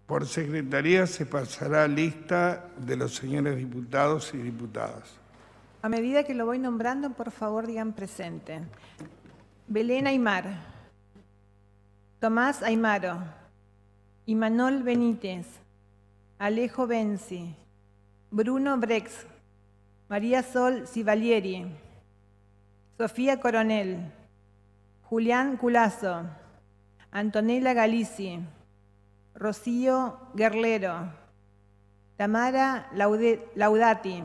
Por secretaría se pasará lista de los señores diputados y diputadas. A medida que lo voy nombrando, por favor, digan presente. Belén Aymar, Tomás Aymaro, Imanol Benítez, Alejo Benzi, Bruno Brex, María Sol Civalieri, Sofía Coronel, Julián Culazo, Antonella Galici, Rocío Guerlero, Tamara Laudati,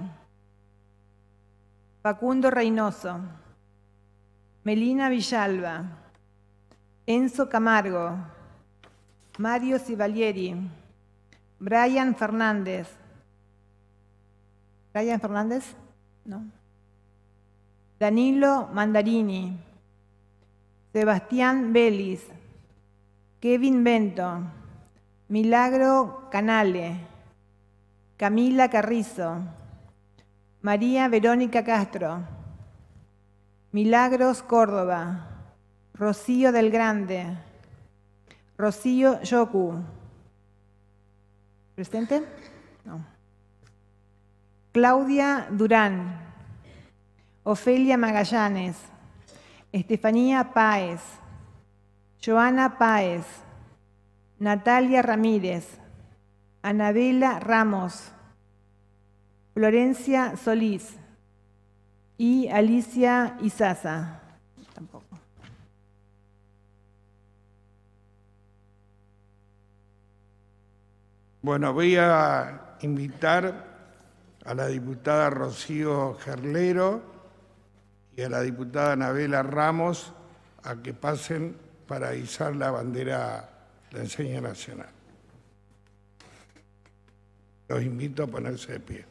Facundo Reynoso, Melina Villalba, Enzo Camargo, Mario Civalieri, Brian Fernández. ¿Brian Fernández? No. Danilo Mandarini, Sebastián Vélez, Kevin Bento, Milagro Canale, Camila Carrizo, María Verónica Castro, Milagros Córdoba, Rocío del Grande, Rocío Yoku. ¿Presente? No. Claudia Durán, Ofelia Magallanes, Estefanía Páez, Joana Páez, Natalia Ramírez, Anabela Ramos, Florencia Solís y Alicia Izaza. Tampoco. Bueno, voy a invitar a la diputada Rocío Gerlero y a la diputada Anabela Ramos a que pasen para izar la bandera de la enseña nacional. Los invito a ponerse de pie.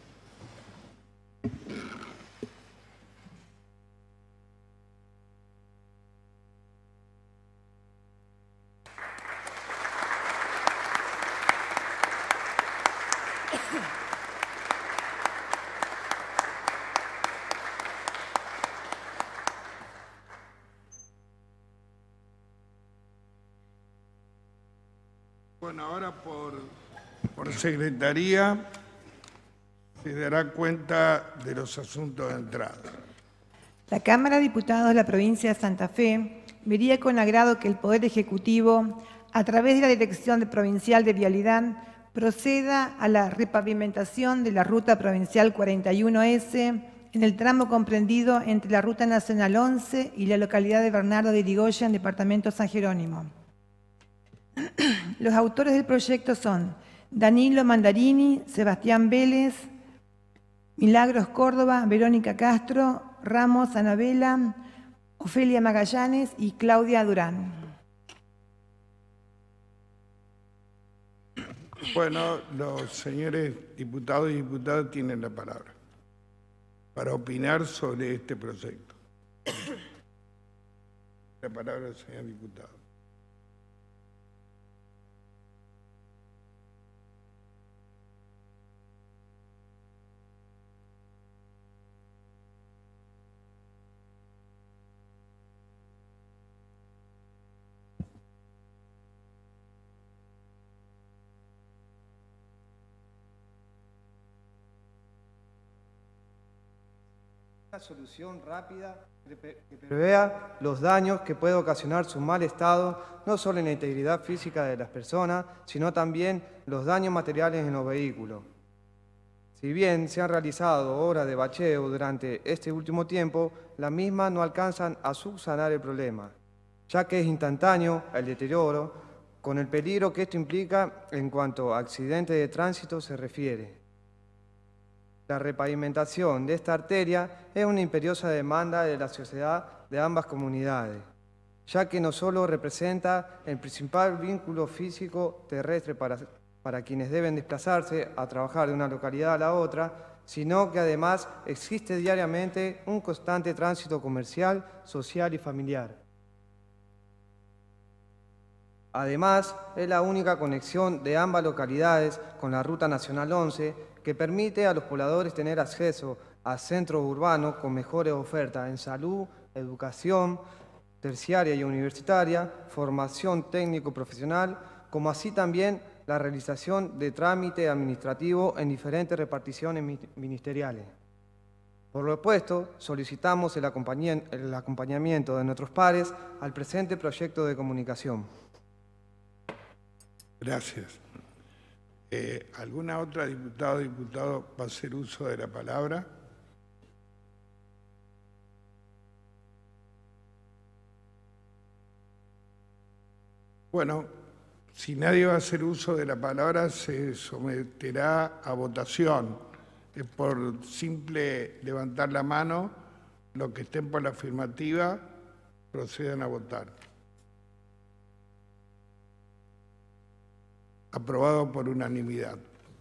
Bueno, ahora por secretaría se dará cuenta de los asuntos de entrada. La Cámara de Diputados de la provincia de Santa Fe vería con agrado que el Poder Ejecutivo, a través de la Dirección Provincial de Vialidad, proceda a la repavimentación de la Ruta Provincial 41S en el tramo comprendido entre la Ruta Nacional 11 y la localidad de Bernardo de Irigoyen, departamento San Jerónimo. Los autores del proyecto son Danilo Mandarini, Sebastián Vélez, Milagros Córdoba, Verónica Castro, Ramos Anabela, Ofelia Magallanes y Claudia Durán. Bueno, los señores diputados y diputadas tienen la palabra para opinar sobre este proyecto. La palabra del señor diputado. Una solución rápida que prevea los daños que puede ocasionar su mal estado, no solo en la integridad física de las personas, sino también los daños materiales en los vehículos. Si bien se han realizado obras de bacheo durante este último tiempo, las mismas no alcanzan a subsanar el problema, ya que es instantáneo el deterioro, con el peligro que esto implica en cuanto a accidentes de tránsito se refiere. La repavimentación de esta arteria es una imperiosa demanda de la sociedad de ambas comunidades, ya que no solo representa el principal vínculo físico terrestre para quienes deben desplazarse a trabajar de una localidad a la otra, sino que además existe diariamente un constante tránsito comercial, social y familiar. Además, es la única conexión de ambas localidades con la Ruta Nacional 11 que permite a los pobladores tener acceso a centros urbanos con mejores ofertas en salud, educación terciaria y universitaria, formación técnico-profesional, como así también la realización de trámite administrativo en diferentes reparticiones ministeriales. Por lo opuesto, solicitamos el acompañamiento de nuestros pares al presente proyecto de comunicación. Gracias. ¿Alguna otra diputada o diputado va a hacer uso de la palabra? Bueno, si nadie va a hacer uso de la palabra, se someterá a votación. Es por simple levantar la mano, los que estén por la afirmativa procedan a votar. Aprobado por unanimidad.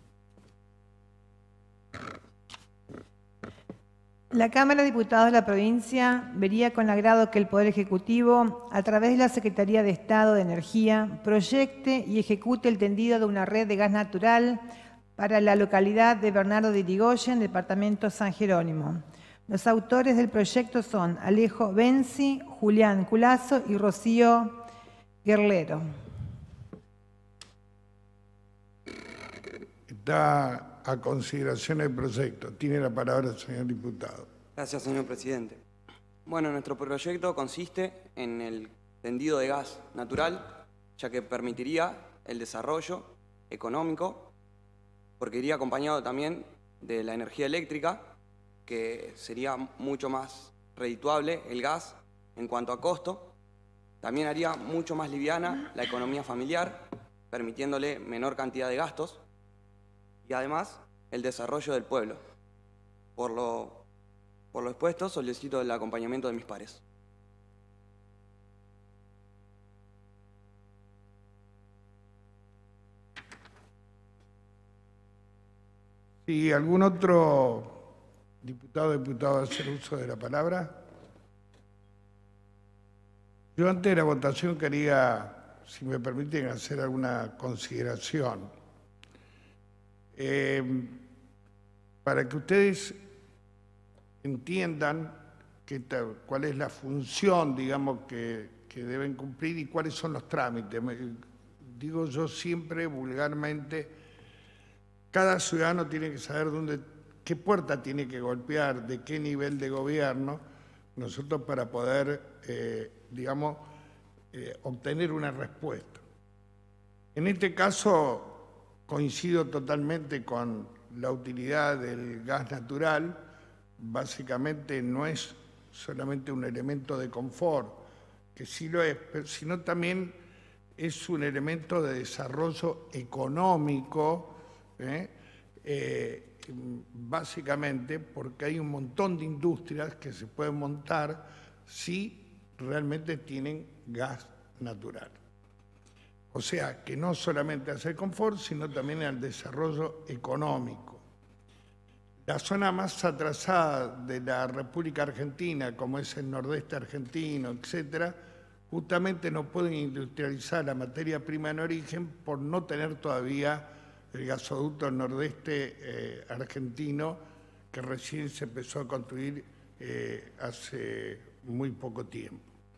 La Cámara de Diputados de la provincia vería con agrado que el Poder Ejecutivo, a través de la Secretaría de Estado de Energía, proyecte y ejecute el tendido de una red de gas natural para la localidad de Bernardo de Irigoyen, departamento San Jerónimo. Los autores del proyecto son Alejo Benzi, Julián Culazo y Rocío Guerlero. Está a consideración el proyecto. Tiene la palabra el señor diputado. Gracias, señor presidente. Bueno, nuestro proyecto consiste en el tendido de gas natural, ya que permitiría el desarrollo económico, porque iría acompañado también de la energía eléctrica, que sería mucho más redituable el gas en cuanto a costo. También haría mucho más liviana la economía familiar, permitiéndole menor cantidad de gastos. Y además, el desarrollo del pueblo. Por lo expuesto, solicito el acompañamiento de mis pares. ¿Y algún otro diputado o diputada va a hacer uso de la palabra? Yo antes de la votación quería, si me permiten, hacer alguna consideración. Para que ustedes entiendan cuál es la función, digamos, que deben cumplir y cuáles son los trámites. Digo yo siempre, vulgarmente, cada ciudadano tiene que saber qué puerta tiene que golpear, de qué nivel de gobierno, nosotros para poder, digamos, obtener una respuesta. En este caso, coincido totalmente con la utilidad del gas natural. Básicamente no es solamente un elemento de confort, que sí lo es, sino también es un elemento de desarrollo económico, básicamente porque hay un montón de industrias que se pueden montar si realmente tienen gas natural. O sea, que no solamente hace confort, sino también al desarrollo económico. La zona más atrasada de la República Argentina, como es el nordeste argentino, etcétera, justamente no pueden industrializar la materia prima en origen por no tener todavía el gasoducto nordeste argentino, que recién se empezó a construir hace muy poco tiempo.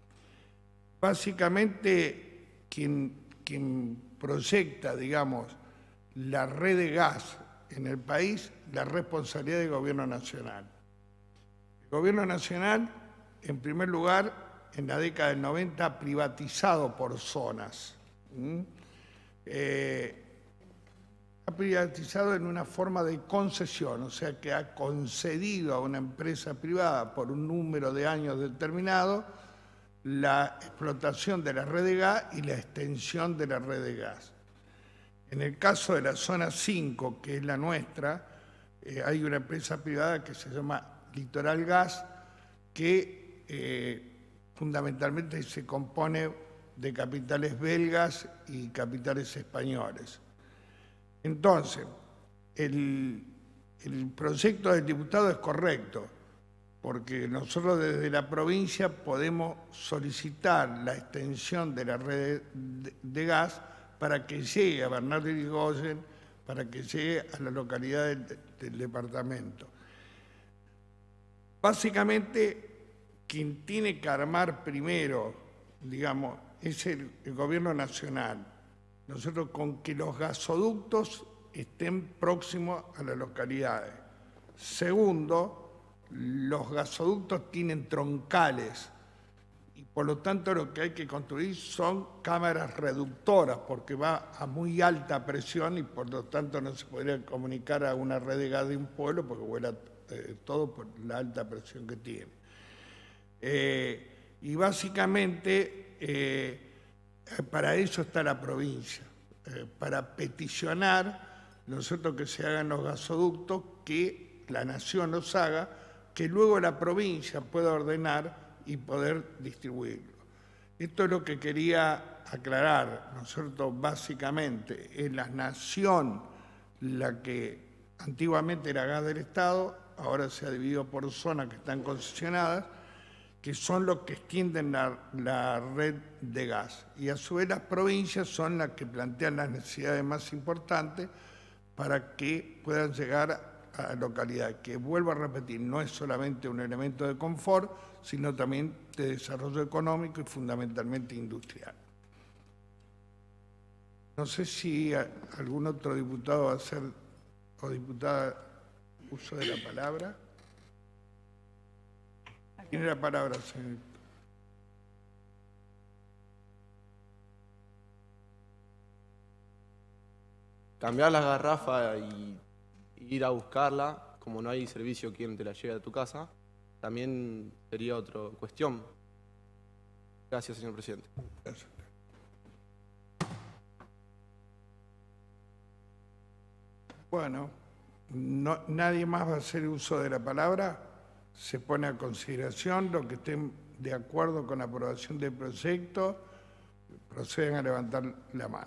Básicamente, quien proyecta, digamos, la red de gas en el país, la responsabilidad del Gobierno Nacional. El Gobierno Nacional, en primer lugar, en la década del 90, ha privatizado por zonas. Ha privatizado en una forma de concesión, o sea que ha concedido a una empresa privada por un número de años determinado la explotación de la red de gas y la extensión de la red de gas. En el caso de la zona 5, que es la nuestra, hay una empresa privada que se llama Litoral Gas, que fundamentalmente se compone de capitales belgas y capitales españoles. Entonces, el proyecto del diputado es correcto, porque nosotros desde la provincia podemos solicitar la extensión de la red de gas para que llegue a Bernardo de Irigoyen, para que llegue a la localidad del departamento. Básicamente, quien tiene que armar primero, digamos, es el Gobierno Nacional, Nosotros con que los gasoductos estén próximos a las localidades. Segundo, los gasoductos tienen troncales y por lo tanto lo que hay que construir son cámaras reductoras porque va a muy alta presión y por lo tanto no se podría comunicar a una red de gas de un pueblo porque vuela todo por la alta presión que tiene. Y básicamente para eso está la provincia, para peticionar nosotros que se hagan los gasoductos, que la nación los haga, que luego la provincia pueda ordenar y poder distribuirlo. Esto es lo que quería aclarar. Nosotros básicamente es la nación la que antiguamente era gas del Estado, ahora se ha dividido por zonas que están concesionadas, que son los que extienden la red de gas. Y a su vez las provincias son las que plantean las necesidades más importantes para que puedan llegar a la localidad, que vuelvo a repetir, no es solamente un elemento de confort, sino también de desarrollo económico y fundamentalmente industrial. No sé si algún otro diputado va a hacer, o diputada, uso de la palabra. Tiene la palabra, señor. Cambiar la garrafa y ir a buscarla, como no hay servicio quien te la lleve a tu casa, también sería otra cuestión. Gracias, señor presidente. Gracias. Bueno, nadie más va a hacer uso de la palabra. Se pone a consideración. Los que estén de acuerdo con la aprobación del proyecto, proceden a levantar la mano.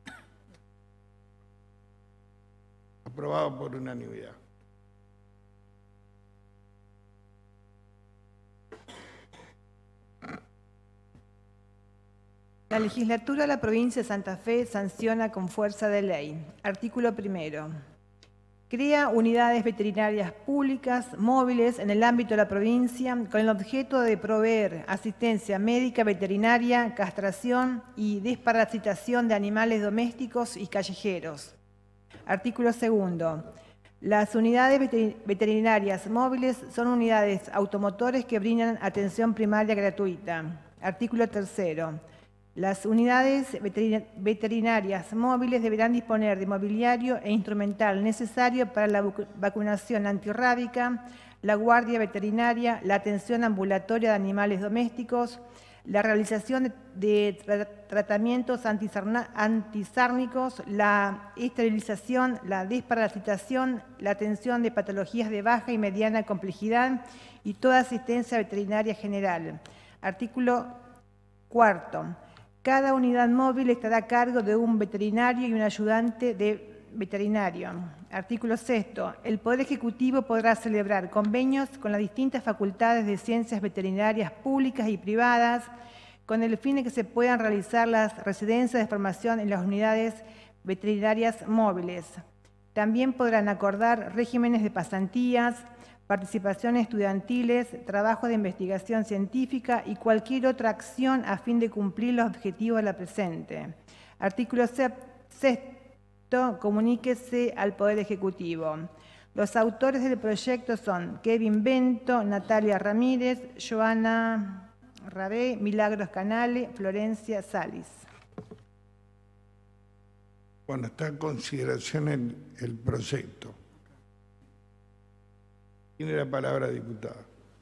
Aprobado por unanimidad. La legislatura de la provincia de Santa Fe sanciona con fuerza de ley. Artículo 1. Crea unidades veterinarias públicas móviles en el ámbito de la provincia con el objeto de proveer asistencia médica veterinaria, castración y desparasitación de animales domésticos y callejeros. Artículo 2. Las unidades veterinarias móviles son unidades automotores que brindan atención primaria gratuita. Artículo 3. Las unidades veterinarias móviles deberán disponer de mobiliario e instrumental necesario para la vacunación antirrábica, la guardia veterinaria, la atención ambulatoria de animales domésticos, la realización de tratamientos antisárnicos, la esterilización, la desparasitación, la atención de patologías de baja y mediana complejidad y toda asistencia veterinaria general. Artículo 4. Cada unidad móvil estará a cargo de un veterinario y un ayudante de veterinario. Artículo 6. El Poder Ejecutivo podrá celebrar convenios con las distintas facultades de ciencias veterinarias públicas y privadas con el fin de que se puedan realizar las residencias de formación en las unidades veterinarias móviles. También podrán acordar regímenes de pasantías, participaciones estudiantiles, trabajo de investigación científica y cualquier otra acción a fin de cumplir los objetivos de la presente. Artículo 6. Comuníquese al Poder Ejecutivo. Los autores del proyecto son Kevin Bento, Natalia Ramírez, Joana Rabé, Milagros Canale, Florencia Salis. Bueno, está en consideración el proyecto. Tiene la palabra, diputada.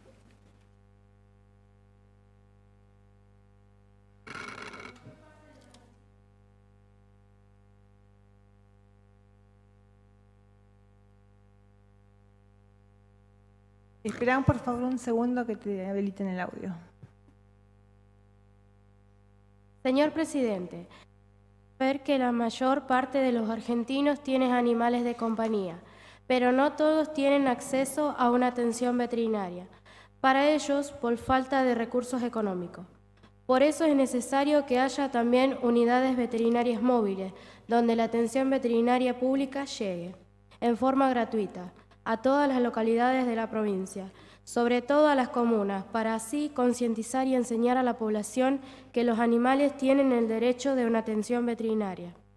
Esperamos, por favor, un segundo que te habiliten el audio. Señor presidente, ver que la mayor parte de los argentinos tienen animales de compañía, pero no todos tienen acceso a una atención veterinaria. Para ellos, por falta de recursos económicos. Por eso es necesario que haya también unidades veterinarias móviles, donde la atención veterinaria pública llegue, en forma gratuita, a todas las localidades de la provincia, sobre todo a las comunas, para así concientizar y enseñar a la población que los animales tienen el derecho de una atención veterinaria.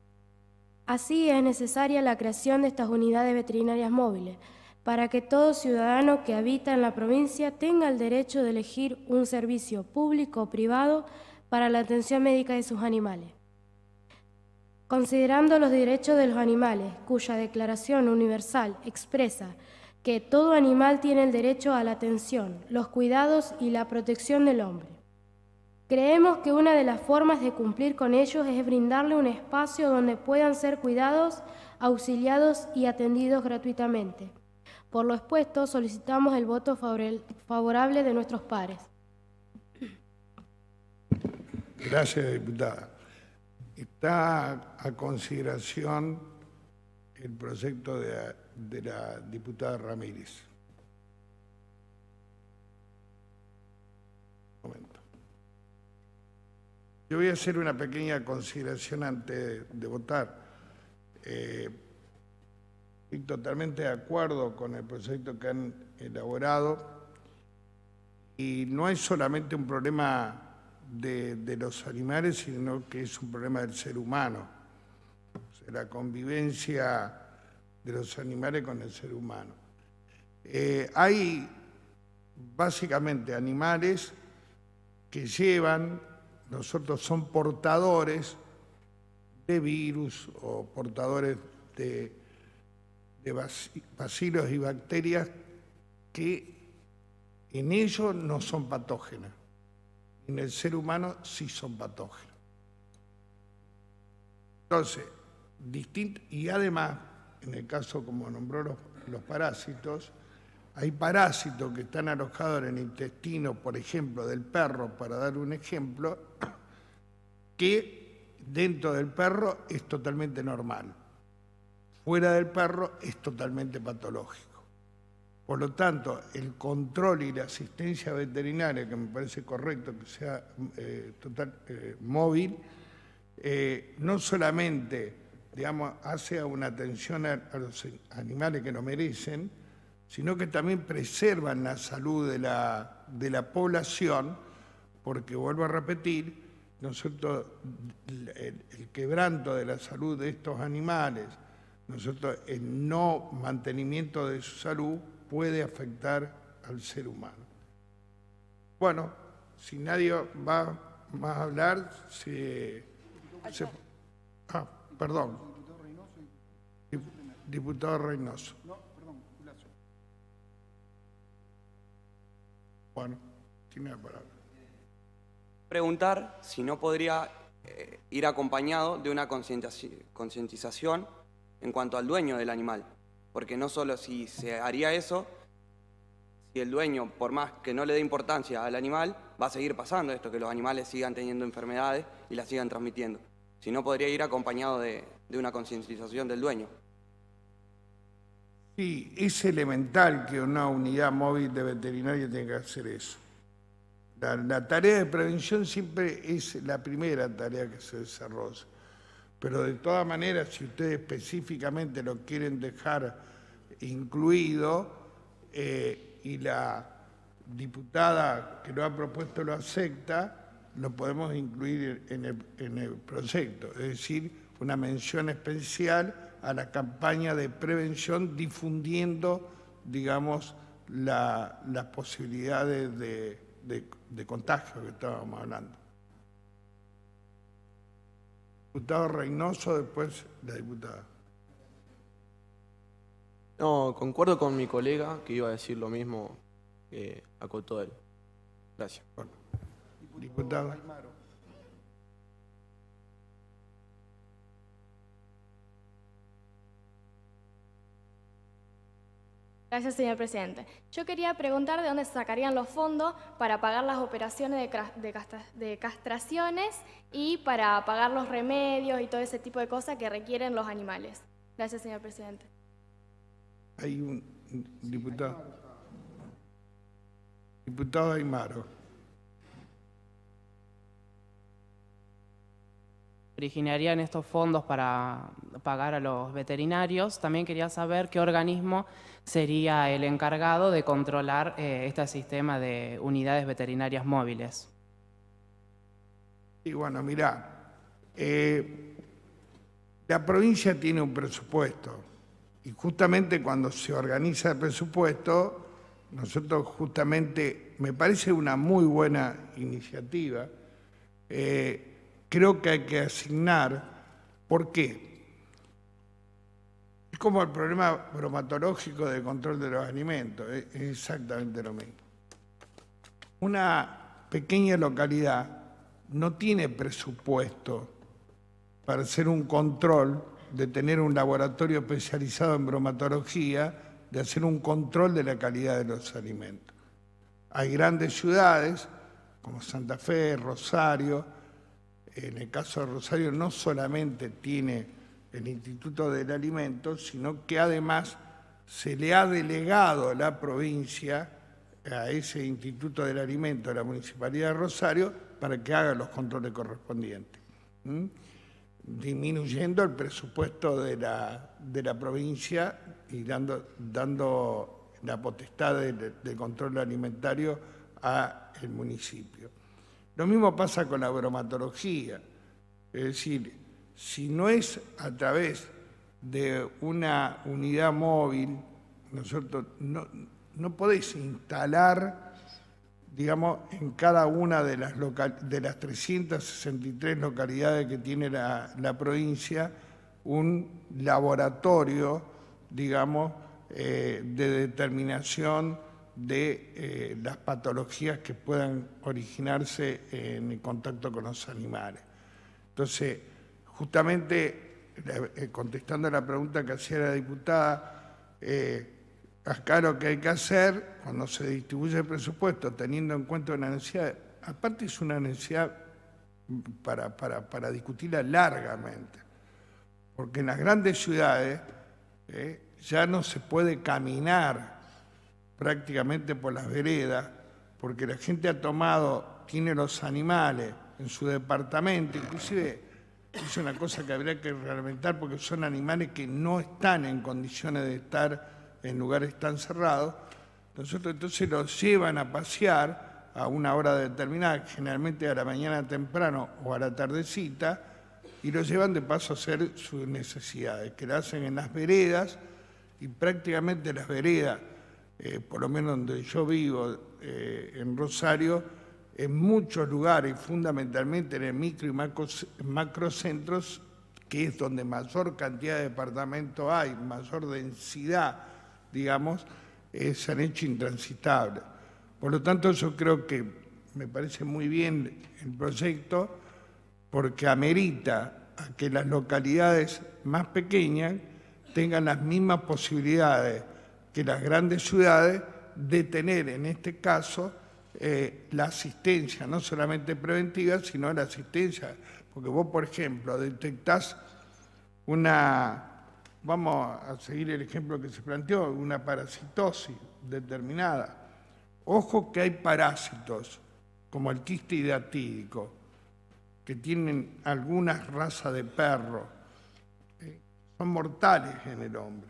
Así es necesaria la creación de estas unidades veterinarias móviles, para que todo ciudadano que habita en la provincia tenga el derecho de elegir un servicio público o privado para la atención médica de sus animales. Considerando los derechos de los animales, cuya Declaración Universal expresa que todo animal tiene el derecho a la atención, los cuidados y la protección del hombre. Creemos que una de las formas de cumplir con ellos es brindarle un espacio donde puedan ser cuidados, auxiliados y atendidos gratuitamente. Por lo expuesto, solicitamos el voto favorable de nuestros pares. Gracias, diputada. Está a consideración el proyecto de la diputada Ramírez. Un momento. Yo voy a hacer una pequeña consideración antes de votar. Estoy totalmente de acuerdo con el proyecto que han elaborado y no es solamente un problema de los animales, sino que es un problema del ser humano. O sea, la convivencia de los animales con el ser humano. Hay básicamente animales que son portadores de virus o portadores de bacilos y bacterias que en ellos no son patógenas. En el ser humano sí son patógenos. Entonces, y además, en el caso como nombró los parásitos, hay parásitos que están alojados en el intestino, por ejemplo, del perro, para dar un ejemplo, que dentro del perro es totalmente normal. Fuera del perro es totalmente patológico. Por lo tanto, el control y la asistencia veterinaria, que me parece correcto que sea móvil, no solamente, digamos, hace una atención a los animales que lo merecen, sino que también preservan la salud de la población, porque, vuelvo a repetir, nosotros, el quebranto de la salud de estos animales, nosotros, el no mantenimiento de su salud puede afectar al ser humano. Bueno, si nadie va más a hablar, perdón. Diputado Reynoso. No, perdón, Blasio. Bueno, tiene la palabra. Preguntar si no podría ir acompañado de una concientización en cuanto al dueño del animal. Porque no solo si se haría eso, si el dueño, por más que no le dé importancia al animal, va a seguir pasando esto, que los animales sigan teniendo enfermedades y las sigan transmitiendo. Si no, podría ir acompañado de una concientización del dueño. Sí, es elemental que una unidad móvil de veterinaria tenga que hacer eso. La tarea de prevención siempre es la primera tarea que se desarrolla. Pero de todas maneras, si ustedes específicamente lo quieren dejar incluido y la diputada que lo ha propuesto lo acepta, lo podemos incluir en el proyecto. Es decir, una mención especial a la campaña de prevención difundiendo, digamos, las posibilidades de contagio que estábamos hablando. Diputado Reynoso, después la diputada. No, concuerdo con mi colega que iba a decir lo mismo que acotó él. Gracias. Bueno, diputada. Gracias, señor presidente. Yo quería preguntar de dónde se sacarían los fondos para pagar las operaciones de castraciones y para pagar los remedios y todo ese tipo de cosas que requieren los animales. Gracias, señor presidente. Hay un diputado. Diputado Aymaro. Originarían estos fondos para pagar a los veterinarios. También quería saber qué organismo sería el encargado de controlar este sistema de unidades veterinarias móviles. Y bueno, mirá, La provincia tiene un presupuesto y justamente cuando se organiza el presupuesto, nosotros justamente, me parece una muy buena iniciativa, creo que hay que asignar. ¿Por qué? Es como el problema bromatológico de control de los alimentos, es exactamente lo mismo. Una pequeña localidad no tiene presupuesto para hacer un control, de tener un laboratorio especializado en bromatología, de hacer un control de la calidad de los alimentos. Hay grandes ciudades, como Santa Fe, Rosario. En el caso de Rosario no solamente tiene el Instituto del Alimento, sino que además se le ha delegado a la provincia, a ese Instituto del Alimento de la Municipalidad de Rosario, para que haga los controles correspondientes, disminuyendo el presupuesto de la provincia y dando la potestad de control alimentario al municipio. Lo mismo pasa con la bromatología, es decir, si no es a través de una unidad móvil, nosotros no podéis instalar, digamos, en cada una de las 363 localidades que tiene la provincia, un laboratorio, digamos, de determinación de las patologías que puedan originarse en el contacto con los animales. Entonces, justamente, contestando a la pregunta que hacía la diputada, acá lo que hay que hacer, cuando se distribuye el presupuesto, teniendo en cuenta una necesidad, aparte es una necesidad para discutirla largamente, porque en las grandes ciudades ya no se puede caminar prácticamente por las veredas, porque la gente tiene los animales en su departamento, inclusive es una cosa que habría que reglamentar porque son animales que no están en condiciones de estar en lugares tan cerrados. Nosotros entonces los llevan a pasear a una hora determinada, generalmente a la mañana temprano o a la tardecita, y los llevan de paso a hacer sus necesidades, que las hacen en las veredas, y prácticamente las veredas, por lo menos donde yo vivo, en Rosario, en muchos lugares, fundamentalmente en el micro y macrocentros, que es donde mayor cantidad de departamentos hay, mayor densidad, digamos, se han hecho intransitables. Por lo tanto, yo creo que me parece muy bien el proyecto porque amerita a que las localidades más pequeñas tengan las mismas posibilidades que las grandes ciudades de tener, en este caso, la asistencia, no solamente preventiva, sino la asistencia. Porque vos, por ejemplo, detectás vamos a seguir el ejemplo que se planteó, una parasitosis determinada. Ojo que hay parásitos, como el quiste hidatídico, que tienen algunas razas de perro, son mortales en el hombre.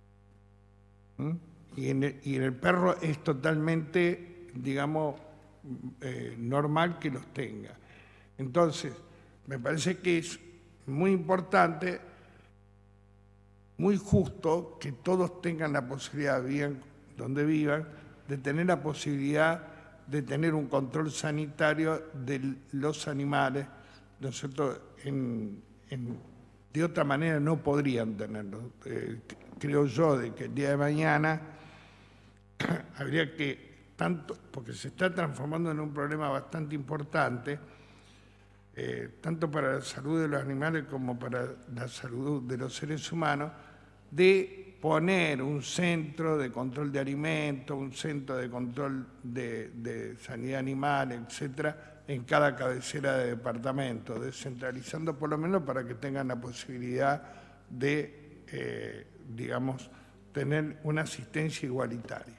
Y en el perro es totalmente, digamos, normal que los tenga. Entonces, me parece que es muy importante, muy justo que todos tengan la posibilidad, vivan donde vivan, de tener la posibilidad de tener un control sanitario de los animales, ¿no es cierto? De otra manera no podrían tenerlo. Creo yo de que el día de mañana habría que, porque se está transformando en un problema bastante importante, tanto para la salud de los animales como para la salud de los seres humanos, de poner un centro de control de alimentos, un centro de control de sanidad animal, etcétera, en cada cabecera de departamento, descentralizando por lo menos para que tengan la posibilidad de, digamos, tener una asistencia igualitaria.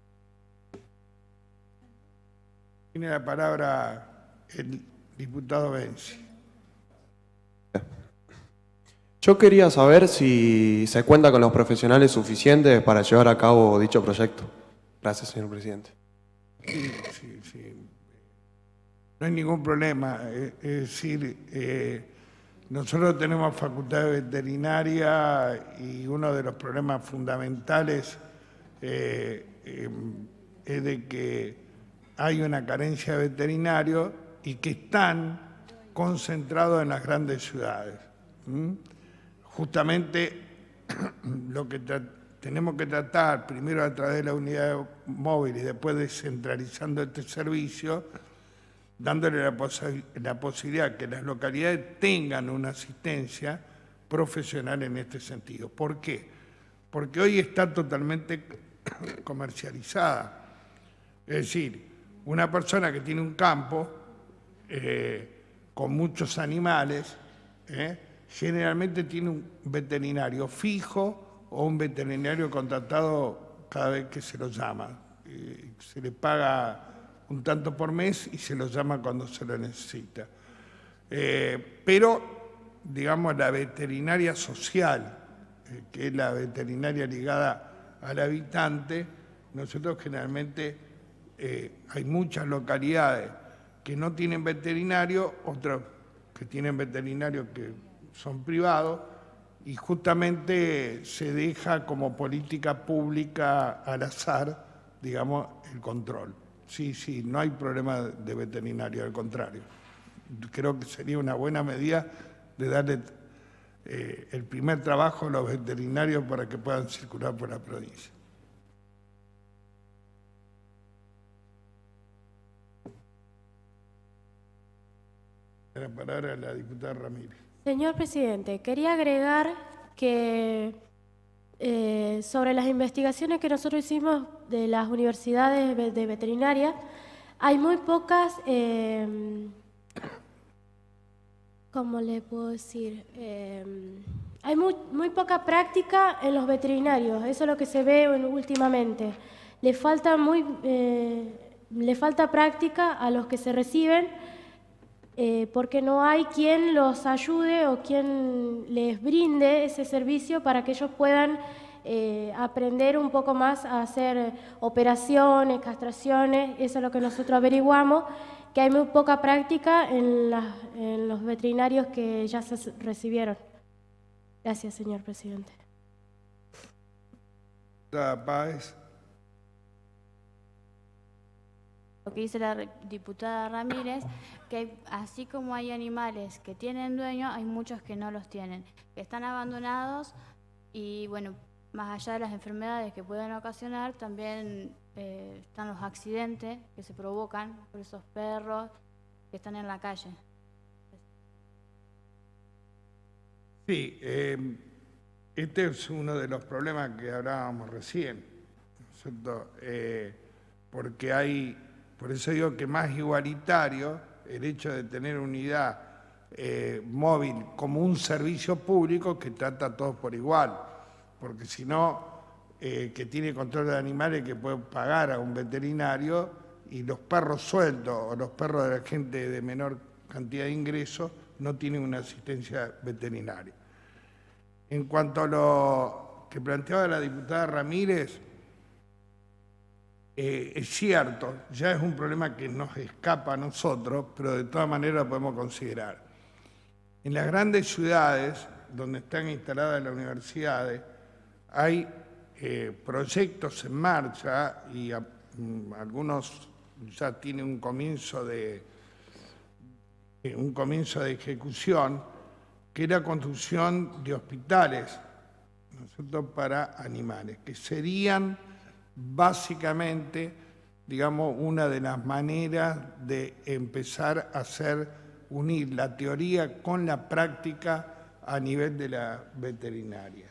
Tiene la palabra el diputado Benzi. Yo quería saber si se cuenta con los profesionales suficientes para llevar a cabo dicho proyecto. Gracias, señor presidente. Sí. No hay ningún problema. Es decir, Nosotros tenemos facultad de veterinaria y uno de los problemas fundamentales es de que hay una carencia de veterinarios y que están concentrados en las grandes ciudades. Justamente lo que tenemos que tratar, primero a través de la unidad móvil y después descentralizando este servicio, dándole la posibilidad que las localidades tengan una asistencia profesional en este sentido. ¿Por qué? Porque hoy está totalmente comercializada. Es decir, una persona que tiene un campo con muchos animales, generalmente tiene un veterinario fijo o un veterinario contratado cada vez que se lo llama. Se le paga un tanto por mes y se lo llama cuando se lo necesita. Pero, digamos, la veterinaria social, que es la veterinaria ligada al habitante, nosotros generalmente hay muchas localidades que no tienen veterinario, otras que tienen veterinarios que son privados, y justamente se deja como política pública al azar, digamos, el control. Sí, no hay problema de veterinario, al contrario. Creo que sería una buena medida de darle el primer trabajo a los veterinarios para que puedan circular por la provincia. La palabra a la diputada Ramírez. Señor presidente, quería agregar que sobre las investigaciones que nosotros hicimos de las universidades de veterinaria, hay muy pocas, ¿cómo le puedo decir? Hay muy poca práctica en los veterinarios, eso es lo que se ve últimamente. Le falta práctica a los que se reciben, porque no hay quien los ayude o quien les brinde ese servicio para que ellos puedan aprender un poco más a hacer operaciones, castraciones. Eso es lo que nosotros averiguamos, que hay muy poca práctica en los veterinarios que ya se recibieron. Gracias, señor presidente. Páez. Lo que dice la diputada Ramírez, que así como hay animales que tienen dueño, hay muchos que no los tienen, que están abandonados y bueno, más allá de las enfermedades que pueden ocasionar, también están los accidentes que se provocan por esos perros que están en la calle. Sí, este es uno de los problemas que hablábamos recién, ¿no es cierto? Porque hay... Por eso digo que más igualitario el hecho de tener unidad móvil como un servicio público que trata a todos por igual, porque si no, que tiene control de animales que puede pagar a un veterinario y los perros sueltos o los perros de la gente de menor cantidad de ingresos no tienen una asistencia veterinaria. En cuanto a lo que planteaba la diputada Ramírez, es cierto, ya es un problema que nos escapa a nosotros, pero de todas maneras lo podemos considerar. En las grandes ciudades, donde están instaladas las universidades, hay proyectos en marcha y algunos ya tienen un comienzo de ejecución, que es la construcción de hospitales, ¿no es cierto?, para animales, que serían básicamente, digamos, una de las maneras de empezar a unir la teoría con la práctica a nivel de la veterinaria.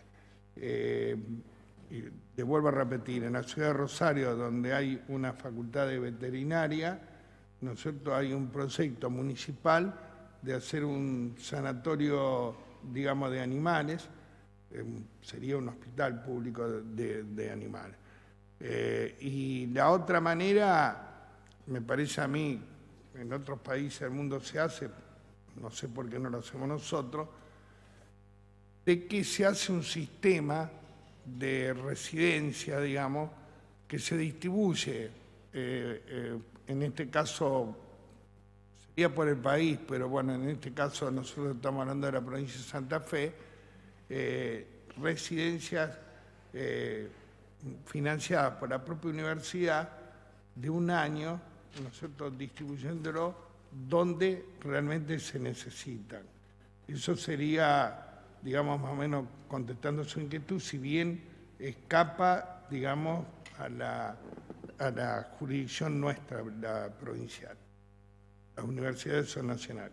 Te vuelvo a repetir, en la ciudad de Rosario, donde hay una facultad de veterinaria, ¿no es cierto?, hay un proyecto municipal de hacer un sanatorio, digamos, de animales, sería un hospital público de animales. Y la otra manera, me parece a mí, en otros países del mundo se hace, no sé por qué no lo hacemos nosotros, de que se hace un sistema de residencia, digamos, que se distribuye, en este caso por el país, pero bueno, en este caso nosotros estamos hablando de la provincia de Santa Fe, residencias financiadas por la propia universidad de un año, nosotros distribuyéndolo donde realmente se necesitan. Eso sería, digamos, más o menos contestando su inquietud, si bien escapa, digamos, a la jurisdicción nuestra, la provincial. Las universidades son nacionales.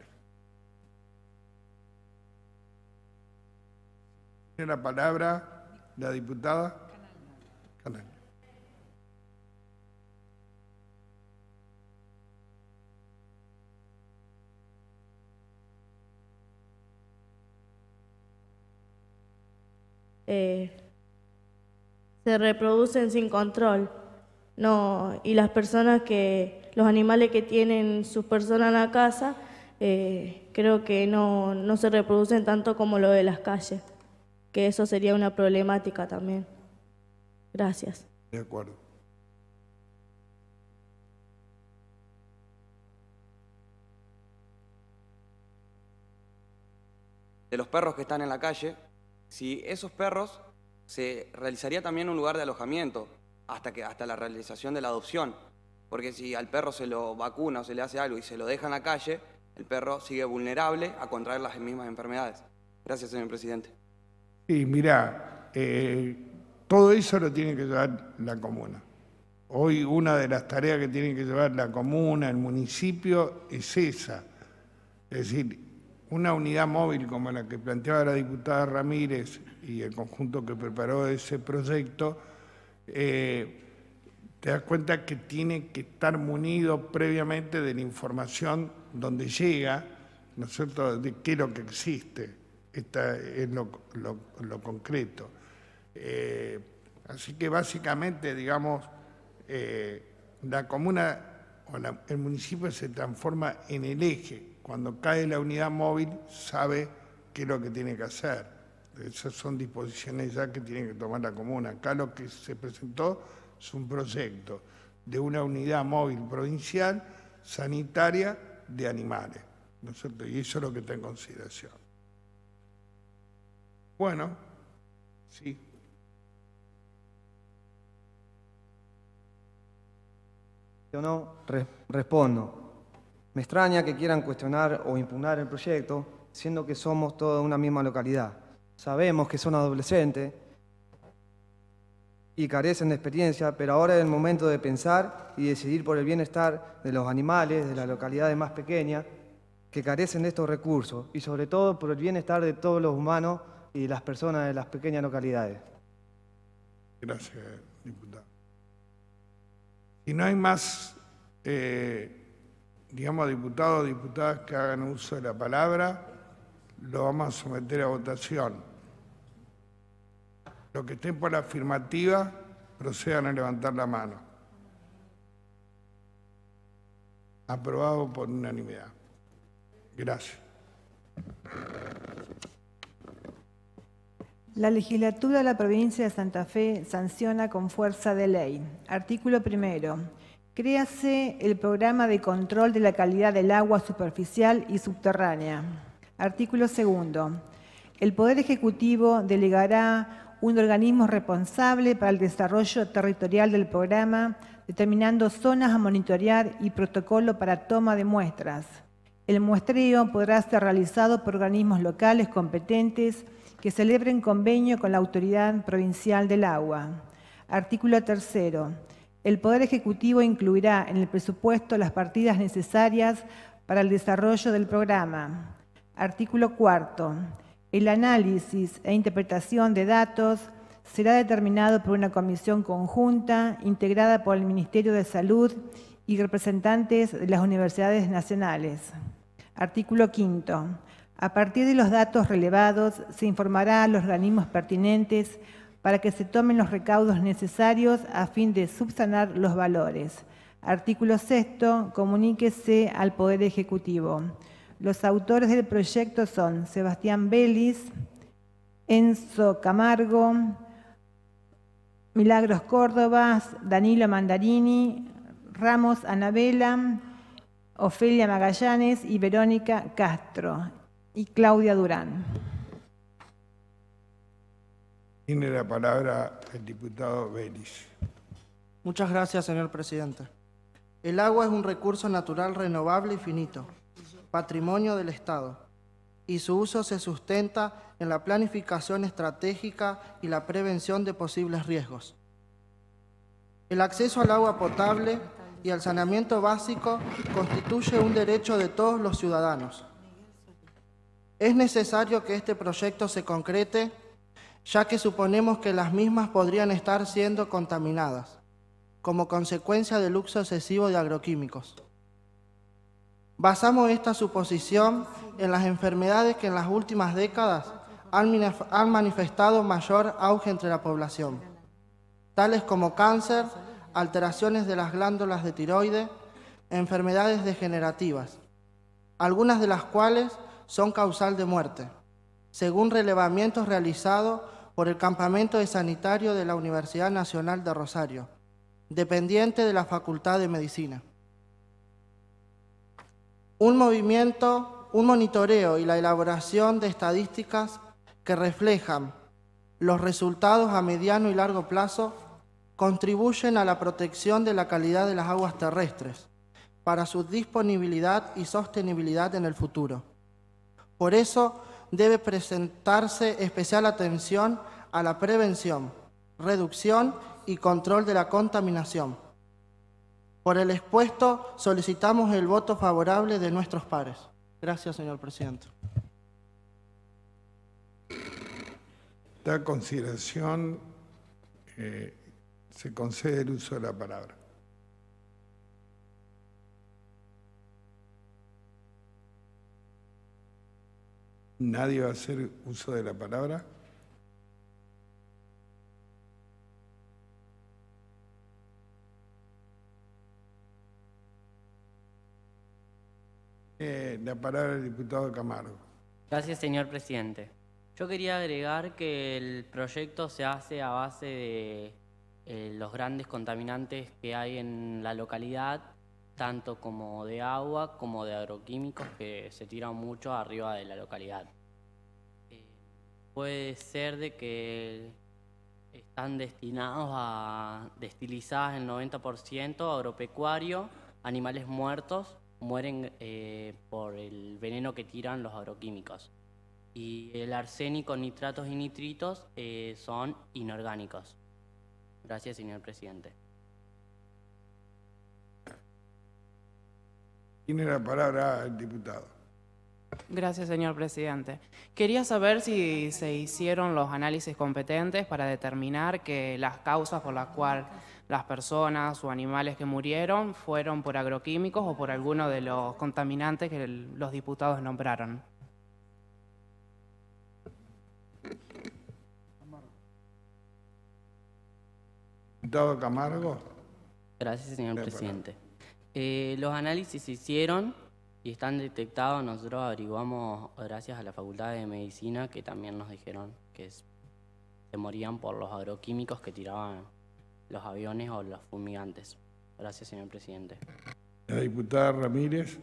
Tiene la palabra la diputada Canal. Se reproducen sin control. No, y las personas los animales que tienen sus personas en la casa, creo que no se reproducen tanto como lo de las calles, que eso sería una problemática también. Gracias. De acuerdo. De los perros que están en la calle, si esos perros se realizaría también un lugar de alojamiento hasta la realización de la adopción, porque si al perro se lo vacuna o se le hace algo y se lo deja en la calle, el perro sigue vulnerable a contraer las mismas enfermedades. Gracias, señor presidente. Sí, mirá, todo eso lo tiene que llevar la comuna. Hoy una de las tareas que tiene que llevar la comuna, el municipio, es esa. Es decir, una unidad móvil como la que planteaba la diputada Ramírez y el conjunto que preparó ese proyecto, te das cuenta que tiene que estar munido previamente de la información donde llega, ¿no es cierto?, de qué es lo que existe. Esta es lo concreto. Así que básicamente, digamos, la comuna o el municipio se transforma en el eje. Cuando cae la unidad móvil, sabe qué es lo que tiene que hacer. Esas son disposiciones ya que tiene que tomar la comuna. Acá lo que se presentó es un proyecto de una unidad móvil provincial sanitaria de animales, ¿no es cierto? Y eso es lo que está en consideración. Bueno, sí. Yo no respondo. Me extraña que quieran cuestionar o impugnar el proyecto, siendo que somos toda una misma localidad. Sabemos que son adolescentes y carecen de experiencia, pero ahora es el momento de pensar y decidir por el bienestar de los animales, de las localidades más pequeñas, que carecen de estos recursos, y sobre todo por el bienestar de todos los humanos y de las personas de las pequeñas localidades. Gracias, diputado. Si no hay más, digamos, diputados o diputadas que hagan uso de la palabra, lo vamos a someter a votación. Los que estén por la afirmativa, procedan a levantar la mano. Aprobado por unanimidad. Gracias. La legislatura de la provincia de Santa Fe sanciona con fuerza de ley. Artículo 1. Créase el programa de control de la calidad del agua superficial y subterránea. Artículo 2. El Poder Ejecutivo delegará un organismo responsable para el desarrollo territorial del programa, determinando zonas a monitorear y protocolo para toma de muestras. El muestreo podrá ser realizado por organismos locales competentes que celebren convenio con la Autoridad Provincial del Agua. Artículo 3. El Poder Ejecutivo incluirá en el presupuesto las partidas necesarias para el desarrollo del programa. Artículo 4. El análisis e interpretación de datos será determinado por una comisión conjunta integrada por el Ministerio de Salud y representantes de las universidades nacionales. Artículo 5. A partir de los datos relevados, se informará a los organismos pertinentes para que se tomen los recaudos necesarios a fin de subsanar los valores. Artículo 6. Comuníquese al Poder Ejecutivo. Los autores del proyecto son Sebastián Vélez, Enzo Camargo, Milagros Córdoba, Danilo Mandarini, Ramos Anabela, Ofelia Magallanes y Verónica Castro y Claudia Durán. Tiene la palabra el diputado Vélez. Muchas gracias, señor presidente. El agua es un recurso natural renovable y finito, patrimonio del Estado, y su uso se sustenta en la planificación estratégica y la prevención de posibles riesgos. El acceso al agua potable y al saneamiento básico constituye un derecho de todos los ciudadanos. Es necesario que este proyecto se concrete, ya que suponemos que las mismas podrían estar siendo contaminadas, como consecuencia del uso excesivo de agroquímicos. Basamos esta suposición en las enfermedades que en las últimas décadas han manifestado mayor auge entre la población, tales como cáncer, alteraciones de las glándulas de tiroides, enfermedades degenerativas, algunas de las cuales son causal de muerte, según relevamientos realizados por el Campamento de Sanitario de la Universidad Nacional de Rosario, dependiente de la Facultad de Medicina. Un monitoreo y la elaboración de estadísticas que reflejan los resultados a mediano y largo plazo contribuyen a la protección de la calidad de las aguas terrestres para su disponibilidad y sostenibilidad en el futuro. Por eso debe presentarse especial atención a la prevención, reducción y control de la contaminación. Por el expuesto, solicitamos el voto favorable de nuestros pares. Gracias, señor presidente. Da consideración, se concede el uso de la palabra. ¿Nadie va a hacer uso de la palabra? La palabra del diputado Camargo. Gracias, señor presidente. Yo quería agregar que el proyecto se hace a base de los grandes contaminantes que hay en la localidad, tanto como de agua como de agroquímicos que se tiran mucho arriba de la localidad. Puede ser de que están destinados a destilizadas el 90% agropecuario, animales muertos, mueren por el veneno que tiran los agroquímicos. Y el arsénico, nitratos y nitritos son inorgánicos. Gracias, señor presidente. Tiene la palabra el diputado. Gracias, señor presidente. Quería saber si se hicieron los análisis competentes para determinar que las causas por las cuales las personas o animales que murieron fueron por agroquímicos o por alguno de los contaminantes que los diputados nombraron. Diputado Camargo. Gracias, señor presidente. Los análisis se hicieron y están detectados. Nosotros averiguamos gracias a la Facultad de Medicina, que también nos dijeron que se morían por los agroquímicos que tiraban los aviones o los fumigantes. Gracias, señor presidente. La diputada Ramírez.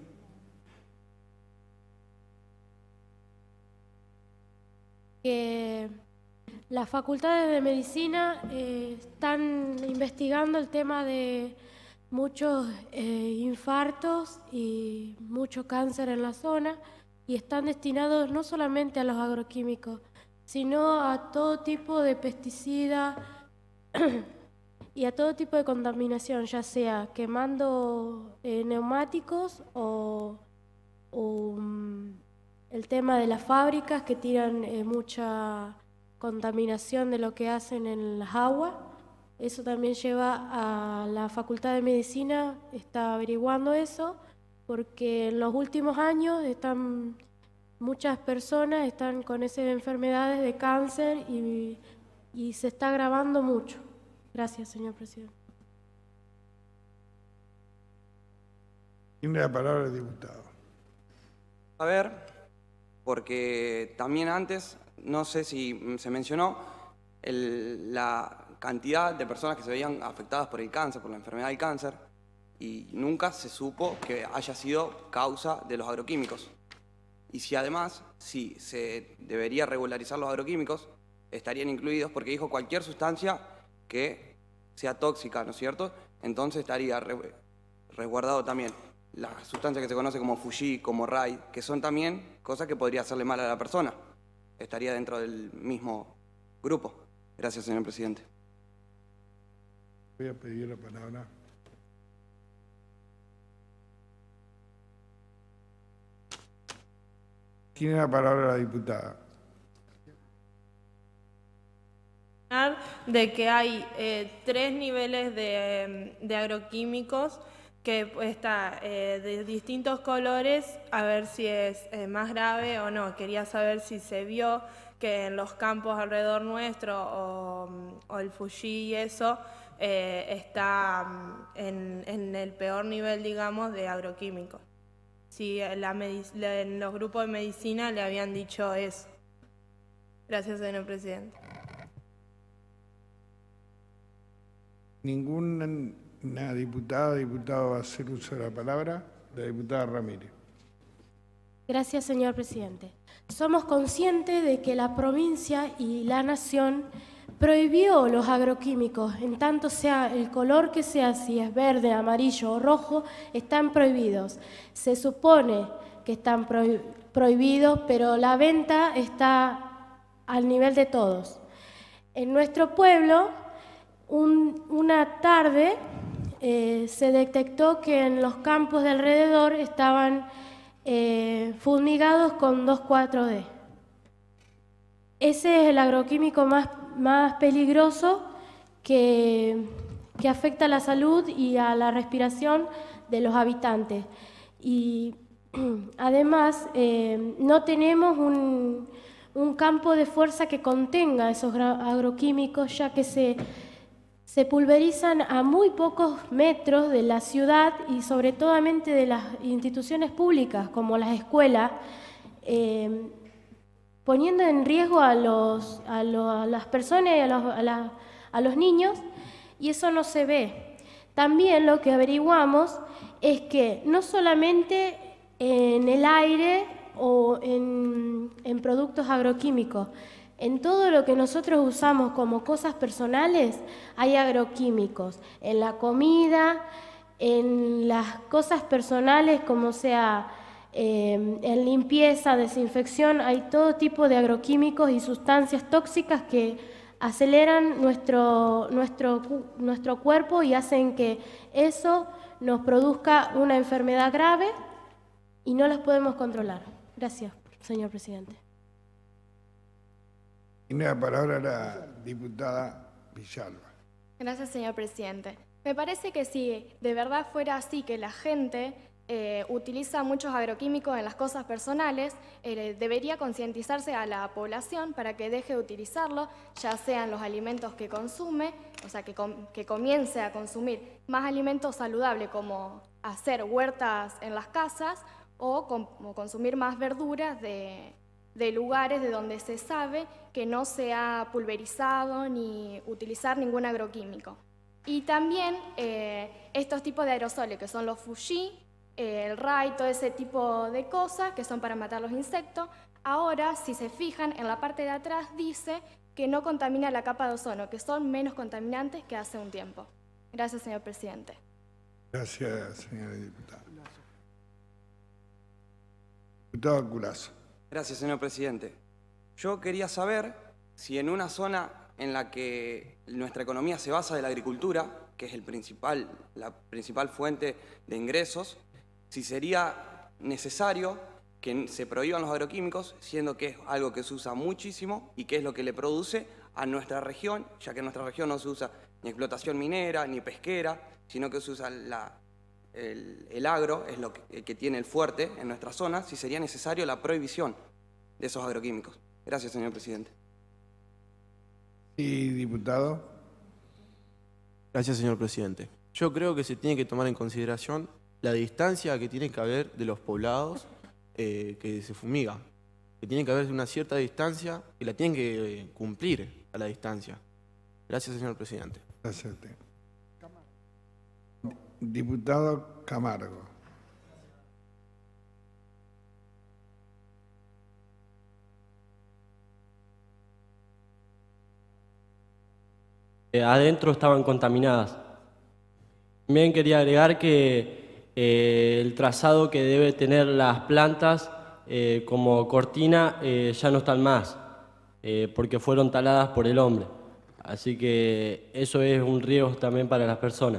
Que las facultades de medicina están investigando el tema de muchos infartos y mucho cáncer en la zona y están destinados no solamente a los agroquímicos, sino a todo tipo de pesticida y a todo tipo de contaminación, ya sea quemando neumáticos o el tema de las fábricas que tiran mucha contaminación de lo que hacen en las aguas. Eso también lleva a la Facultad de Medicina, está averiguando eso, porque en los últimos años muchas personas están con esas enfermedades de cáncer y se está agravando mucho. Gracias, señor presidente. Tiene la palabra el diputado. A ver, porque también antes, no sé si se mencionó, la cantidad de personas que se veían afectadas por el cáncer, por la enfermedad del cáncer. y nunca se supo que haya sido causa de los agroquímicos. Y si además, si se debería regularizar los agroquímicos, estarían incluidos, porque dijo cualquier sustancia que sea tóxica, ¿no es cierto? Entonces estaría resguardado también las sustancias que se conocen como Fuji, como Rai, que son también cosas que podría hacerle mal a la persona. Estaría dentro del mismo grupo. Gracias, señor presidente. Voy a pedir la palabra. Tiene la palabra la diputada. De que hay 3 niveles de agroquímicos que está de distintos colores, a ver si es más grave o no. Quería saber si se vio que en los campos alrededor nuestro o el Fuji y eso está en el peor nivel, digamos, de agroquímicos. Si en los grupos de medicina le habían dicho eso. Gracias, señor presidente. Ninguna diputada o diputado va a hacer uso de la palabra. La diputada Ramírez. Gracias, señor presidente. Somos conscientes de que la provincia y la nación prohibió los agroquímicos, en tanto sea el color que sea, si es verde, amarillo o rojo, están prohibidos. Se supone que están prohibidos, pero la venta está al nivel de todos. En nuestro pueblo, una tarde se detectó que en los campos de alrededor estaban fumigados con 2,4-D. Ese es el agroquímico más peligroso que afecta a la salud y a la respiración de los habitantes. Y además no tenemos un campo de fuerza que contenga esos agroquímicos, ya que se pulverizan a muy pocos metros de la ciudad y sobre todo de las instituciones públicas como las escuelas, poniendo en riesgo a las personas y a los niños, y eso no se ve. También lo que averiguamos es que no solamente en el aire o en productos agroquímicos, en todo lo que nosotros usamos como cosas personales hay agroquímicos. En la comida, en las cosas personales como sea en limpieza, desinfección, hay todo tipo de agroquímicos y sustancias tóxicas que aceleran nuestro cuerpo y hacen que eso nos produzca una enfermedad grave y no las podemos controlar. Gracias, señor presidente. Tiene la palabra la diputada Villalba. Gracias, señor presidente. Me parece que si de verdad fuera así, que la gente utiliza muchos agroquímicos en las cosas personales, debería concientizarse a la población para que deje de utilizarlo, ya sean los alimentos que consume, o sea, que comience a consumir más alimentos saludables, como hacer huertas en las casas o como consumir más verduras de lugares de donde se sabe que no se ha pulverizado ni utilizar ningún agroquímico. Y también estos tipos de aerosoles, que son los Fuji, el Rai, todo ese tipo de cosas que son para matar los insectos. Ahora, si se fijan, en la parte de atrás dice que no contamina la capa de ozono, que son menos contaminantes que hace un tiempo. Gracias, señor presidente. Gracias, señora diputada. Diputado Culazo. Gracias, señor presidente. Yo quería saber si en una zona en la que nuestra economía se basa de la agricultura, que es la principal fuente de ingresos, si sería necesario que se prohíban los agroquímicos, siendo que es algo que se usa muchísimo y que es lo que le produce a nuestra región, ya que en nuestra región no se usa ni explotación minera ni pesquera, sino que se usa el agro, es lo que tiene el fuerte en nuestra zona, si sería necesario la prohibición de esos agroquímicos. Gracias, señor presidente. Sí, diputado. Gracias, señor presidente. Yo creo que se tiene que tomar en consideración la distancia que tiene que haber de los poblados que se fumiga. Que tiene que haber una cierta distancia y la tienen que cumplir a la distancia. Gracias, señor presidente. Gracias a usted. Diputado Camargo. Adentro estaban contaminadas. También quería agregar que el trazado que debe tener las plantas como cortina ya no están más, porque fueron taladas por el hombre. Así que eso es un riesgo también para las personas.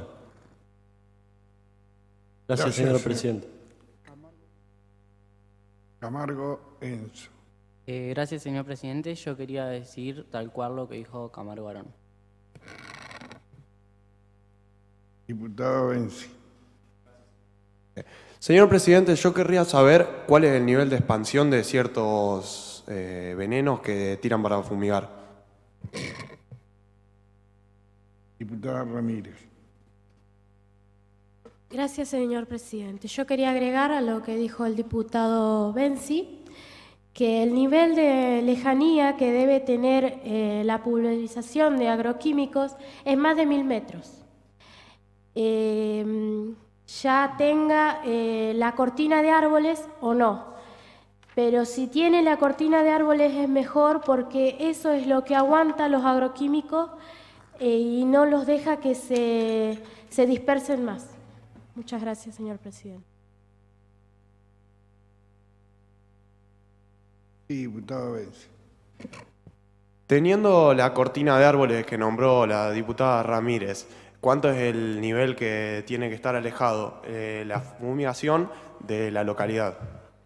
Gracias, señor presidente. Camargo Enzo. Gracias, señor presidente. Yo quería decir tal cual lo que dijo Camargo Arón. Diputado Benzi. Señor presidente, yo querría saber cuál es el nivel de expansión de ciertos venenos que tiran para fumigar. Diputada Ramírez. Gracias, señor presidente. Yo quería agregar a lo que dijo el diputado Benzi, que el nivel de lejanía que debe tener la pulverización de agroquímicos es más de 1000 metros. Ya tenga la cortina de árboles o no. Pero si tiene la cortina de árboles es mejor porque eso es lo que aguanta los agroquímicos y no los deja que se dispersen más. Muchas gracias, señor presidente. Sí, diputado Benzi. Teniendo la cortina de árboles que nombró la diputada Ramírez, ¿cuánto es el nivel que tiene que estar alejado la fumigación de la localidad?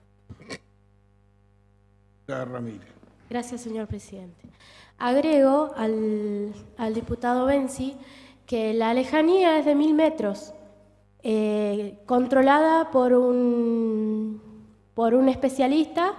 Diputada Ramírez. Gracias, señor presidente. Agrego al diputado Benzi que la lejanía es de 1000 metros, controlada por un especialista,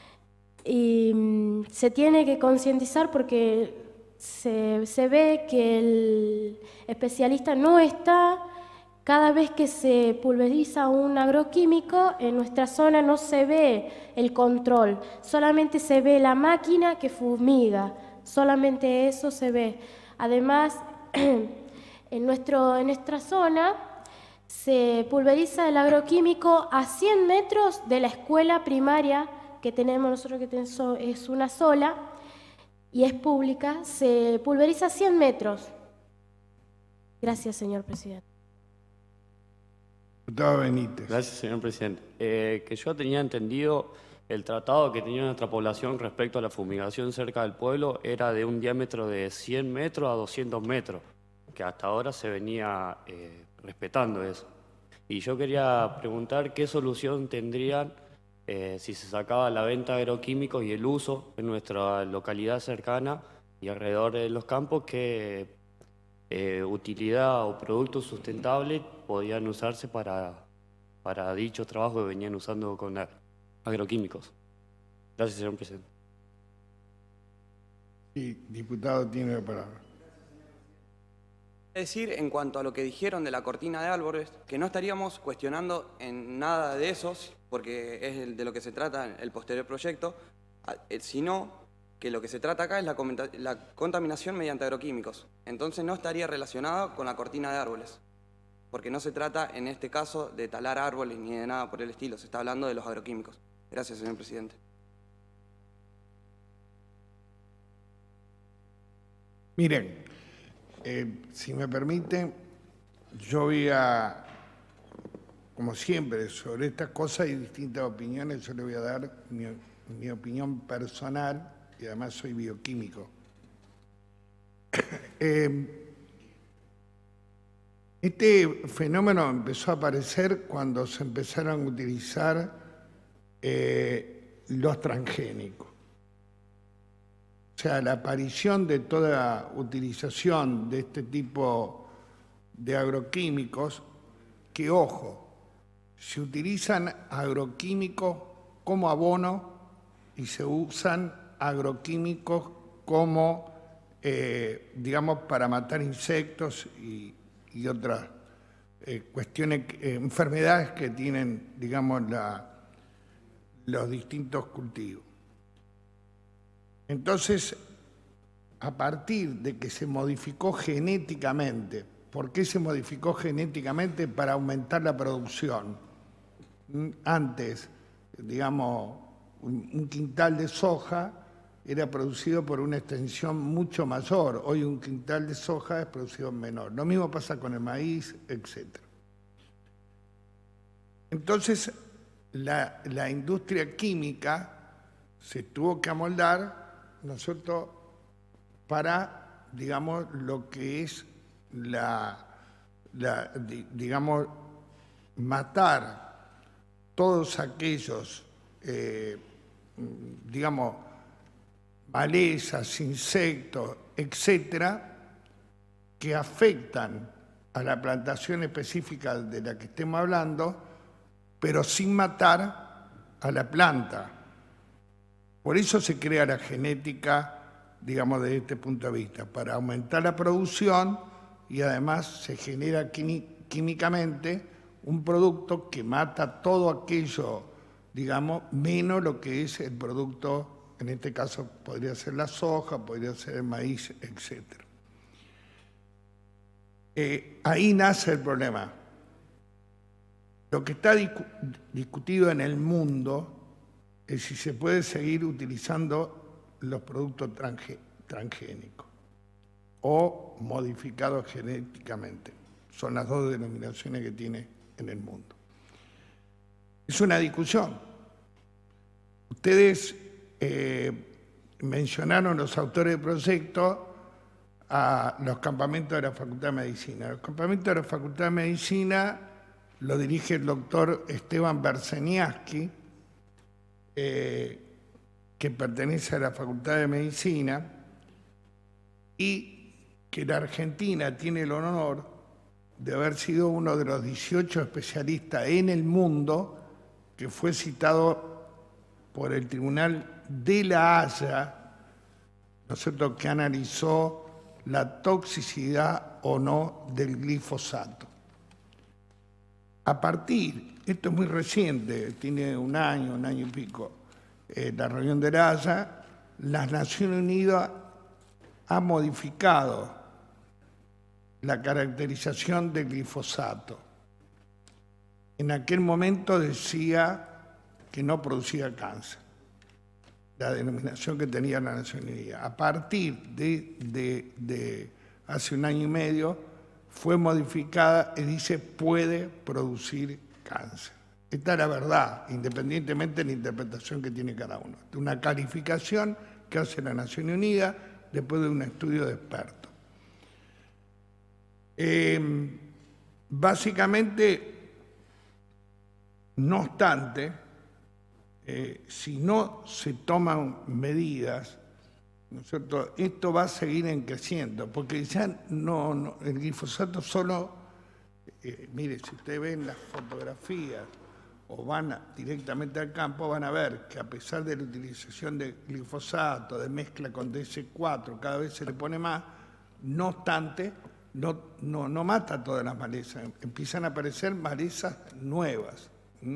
y se tiene que concientizar porque se ve que el especialista no está. Cada vez que se pulveriza un agroquímico, en nuestra zona no se ve el control, solamente se ve la máquina que fumiga, solamente eso se ve. Además, en nuestra zona se pulveriza el agroquímico a 100 metros de la escuela primaria que tenemos nosotros, que es una sola y es pública, se pulveriza a 100 metros. Gracias, señor presidente. Diputado Benítez. Gracias, señor presidente. Que yo tenía entendido, el tratado que tenía nuestra población respecto a la fumigación cerca del pueblo era de un diámetro de 100 metros a 200 metros, que hasta ahora se venía respetando eso. Y yo quería preguntar qué solución tendrían si se sacaba la venta de agroquímicos y el uso en nuestra localidad cercana y alrededor de los campos, qué utilidad o productos sustentables podían usarse para dichos trabajos que venían usando con agroquímicos. Gracias, señor presidente. Sí, diputado tiene la palabra. Es decir, en cuanto a lo que dijeron de la cortina de árboles, que no estaríamos cuestionando en nada de esos, porque es de lo que se trata el posterior proyecto, sino que lo que se trata acá es la contaminación mediante agroquímicos. Entonces no estaría relacionado con la cortina de árboles, porque no se trata en este caso de talar árboles ni de nada por el estilo, se está hablando de los agroquímicos. Gracias, señor presidente. Miren, si me permiten, yo voy a, como siempre, sobre estas cosas hay distintas opiniones, yo le voy a dar mi opinión personal y además soy bioquímico. Este fenómeno empezó a aparecer cuando se empezaron a utilizar los transgénicos. O sea, la aparición de toda utilización de este tipo de agroquímicos, que ojo, se utilizan agroquímicos como abono y se usan agroquímicos como, digamos, para matar insectos y otras cuestiones, enfermedades que tienen, digamos, los distintos cultivos. Entonces, a partir de que se modificó genéticamente ¿por qué se modificó genéticamente para aumentar la producción? Antes, digamos, un quintal de soja era producido por una extensión mucho mayor. Hoy un quintal de soja es producido menor. Lo mismo pasa con el maíz, etc. Entonces, la industria química se tuvo que amoldar, ¿no es cierto?, para, digamos, lo que es digamos, matar todos aquellos, digamos, malezas, insectos, etcétera, que afectan a la plantación específica de la que estemos hablando, pero sin matar a la planta. Por eso se crea la genética, digamos, desde este punto de vista, para aumentar la producción y además se genera químicamente un producto que mata todo aquello, digamos, menos lo que es el producto, en este caso podría ser la soja, podría ser el maíz, etc. Ahí nace el problema. Lo que está discutido en el mundo es si se puede seguir utilizando los productos transgénicos o modificados genéticamente. Son las dos denominaciones que tiene en el mundo. Es una discusión. Ustedes mencionaron, los autores del proyecto, a los campamentos de la Facultad de Medicina. Los campamentos de la Facultad de Medicina lo dirige el doctor Esteban Berseniaski, que pertenece a la Facultad de Medicina, y que la Argentina tiene el honor de haber sido uno de los 18 especialistas en el mundo que fue citado por el Tribunal de La Haya, ¿no es cierto?, que analizó la toxicidad o no del glifosato. A partir, esto es muy reciente, tiene un año y pico, la reunión de La Haya, las Naciones Unidas ha modificado la caracterización del glifosato. En aquel momento decía que no producía cáncer, la denominación que tenía la Naciones Unidas. A partir de hace un año y medio fue modificada y dice puede producir cáncer. Esta es la verdad, independientemente de la interpretación que tiene cada uno. Es una calificación que hace la Naciones Unidas después de un estudio de expertos. Básicamente, no obstante, si no se toman medidas, ¿no es cierto?, esto va a seguir creciendo, porque ya el glifosato solo, mire, si ustedes ven las fotografías o van directamente al campo, van a ver que a pesar de la utilización de glifosato, de mezcla con DS4, cada vez se le pone más, no obstante, no mata todas las malezas, empiezan a aparecer malezas nuevas.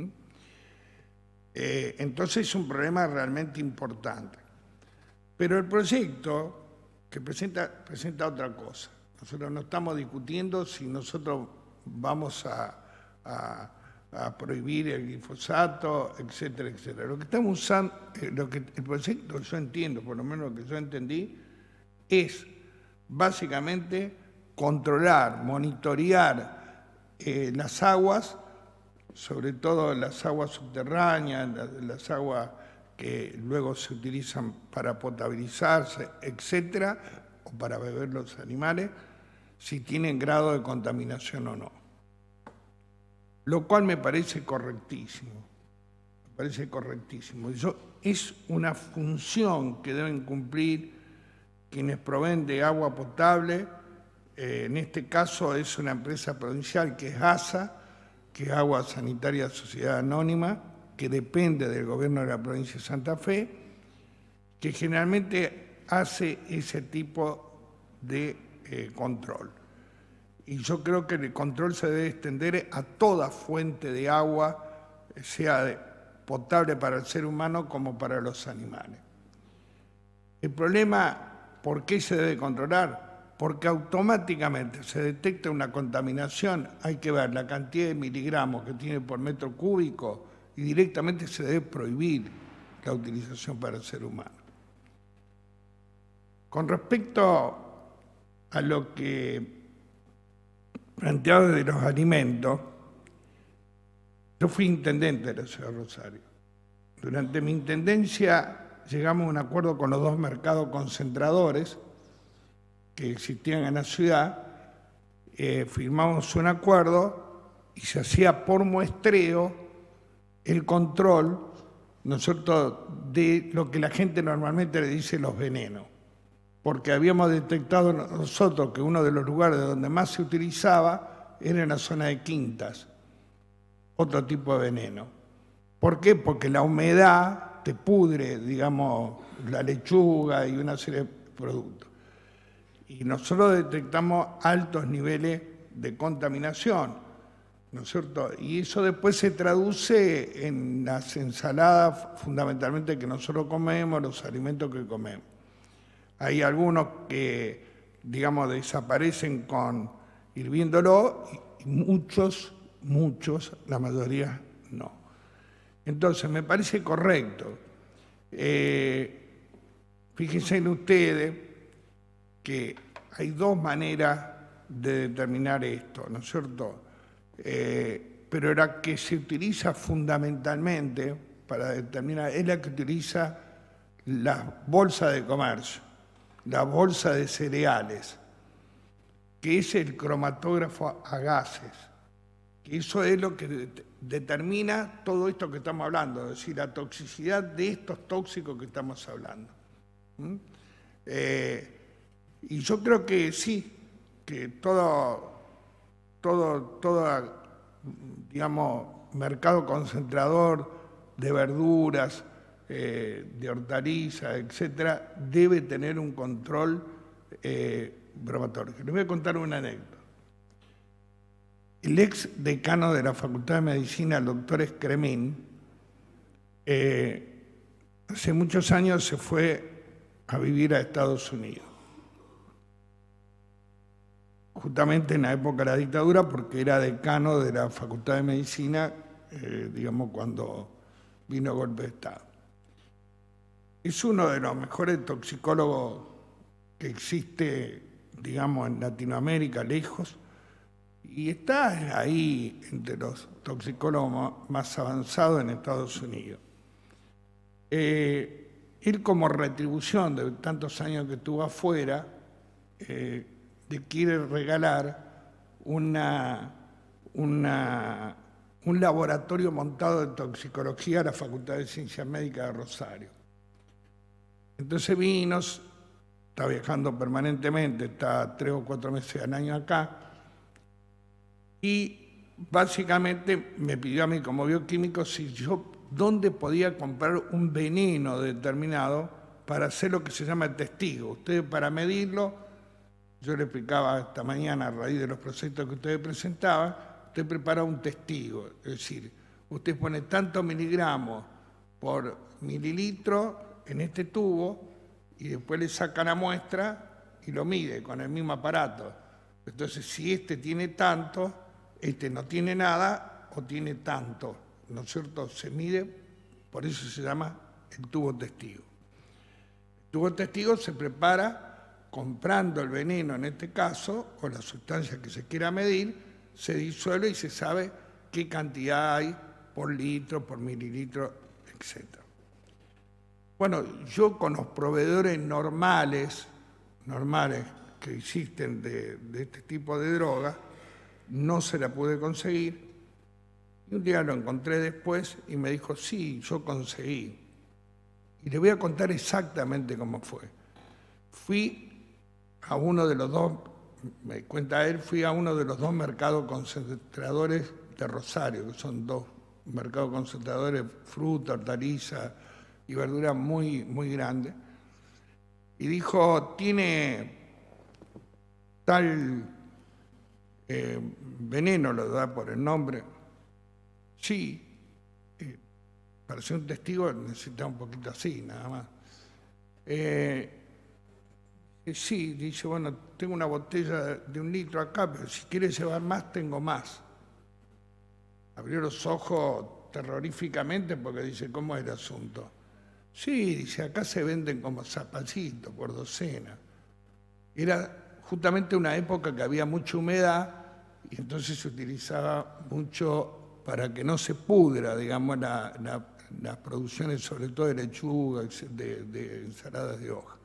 Entonces es un problema realmente importante. Pero el proyecto que presenta otra cosa. Nosotros no estamos discutiendo si nosotros vamos a prohibir el glifosato, etcétera, etcétera. Lo que estamos usando, el proyecto, yo entiendo, por lo menos lo que yo entendí, es básicamente controlar, monitorear las aguas, sobre todo las aguas subterráneas, las aguas que luego se utilizan para potabilizarse, etcétera, o para beber los animales, si tienen grado de contaminación o no. Lo cual me parece correctísimo. Me parece correctísimo. Es una función que deben cumplir quienes proveen de agua potable. En este caso es una empresa provincial que es ASA, que es Agua Sanitaria Sociedad Anónima, que depende del gobierno de la provincia de Santa Fe, que generalmente hace ese tipo de control. Y yo creo que el control se debe extender a toda fuente de agua, sea potable para el ser humano como para los animales. El problema, ¿por qué se debe controlar? porque automáticamente se detecta una contaminación, hay que ver la cantidad de miligramos que tiene por metro cúbico y directamente se debe prohibir la utilización para el ser humano. Con respecto a lo que planteado de los alimentos, yo fui intendente de la ciudad de Rosario. Durante mi intendencia llegamos a un acuerdo con los 2 mercados concentradores que existían en la ciudad, firmamos un acuerdo y se hacía por muestreo el control, ¿no es cierto?, de lo que la gente normalmente le dice los venenos, porque habíamos detectado nosotros que uno de los lugares donde más se utilizaba era en la zona de Quintas, otro tipo de veneno. ¿Por qué? Porque la humedad te pudre, digamos, la lechuga y una serie de productos. Y nosotros detectamos altos niveles de contaminación, ¿no es cierto? Y eso después se traduce en las ensaladas, fundamentalmente, que nosotros comemos, los alimentos que comemos. Hay algunos que, digamos, desaparecen con hirviéndolo y muchos, la mayoría no. Entonces, me parece correcto. Fíjense en ustedes que hay 2 maneras de determinar esto, ¿no es cierto? Pero la que se utiliza fundamentalmente para determinar es la que utiliza la bolsa de comercio, la bolsa de cereales, que es el cromatógrafo a gases, que eso es lo que determina todo esto que estamos hablando, es decir, la toxicidad de estos tóxicos que estamos hablando. Y yo creo que sí, que todo digamos, mercado concentrador de verduras, de hortalizas, etcétera, debe tener un control bromatológico. Les voy a contar una anécdota. El ex decano de la Facultad de Medicina, el doctor Escremín, hace muchos años se fue a vivir a Estados Unidos. Justamente en la época de la dictadura, porque era decano de la Facultad de Medicina, digamos, cuando vino el golpe de Estado. Es uno de los mejores toxicólogos que existe, digamos, en Latinoamérica, lejos, y está ahí entre los toxicólogos más avanzados en Estados Unidos. Él, como retribución de tantos años que estuvo afuera, le quiere regalar un laboratorio montado de toxicología a la Facultad de Ciencias Médicas de Rosario. Entonces vino, está viajando permanentemente, está 3 o 4 meses al año acá, y básicamente me pidió a mí como bioquímico si yo dónde podía comprar un veneno determinado para hacer lo que se llama el testigo. Ustedes, para medirlo, yo le explicaba esta mañana a raíz de los proyectos que ustedes presentaban, usted prepara un testigo, es decir, usted pone tantos miligramos por mililitro en este tubo y después le saca la muestra y lo mide con el mismo aparato. Entonces, si este tiene tanto, este no tiene nada o tiene tanto, ¿no es cierto? Se mide, por eso se llama el tubo testigo. El tubo testigo se prepara comprando el veneno, en este caso, o la sustancia que se quiera medir, se disuelve y se sabe qué cantidad hay por litro, por mililitro, etc. Bueno, yo con los proveedores normales que existen de este tipo de droga, no se la pude conseguir. Y un día lo encontré después y me dijo, sí, yo conseguí. Y le voy a contar exactamente cómo fue. Fui a uno de los 2, me cuenta él, fui a uno de los 2 mercados concentradores de Rosario, que son 2 mercados concentradores, fruta, hortaliza y verdura muy, muy grandes. Y dijo, ¿tiene tal veneno? Lo da por el nombre. Sí, para ser un testigo necesita un poquito así, nada más. Sí, dice, bueno, tengo una botella de 1 litro acá, pero si quieres llevar más, tengo más. Abrió los ojos terroríficamente porque dice, ¿cómo es el asunto? Sí, dice, acá se venden como zapacitos por docena. Era justamente una época que había mucha humedad y entonces se utilizaba mucho para que no se pudra, digamos, las producciones, sobre todo de lechuga, de ensaladas de hoja.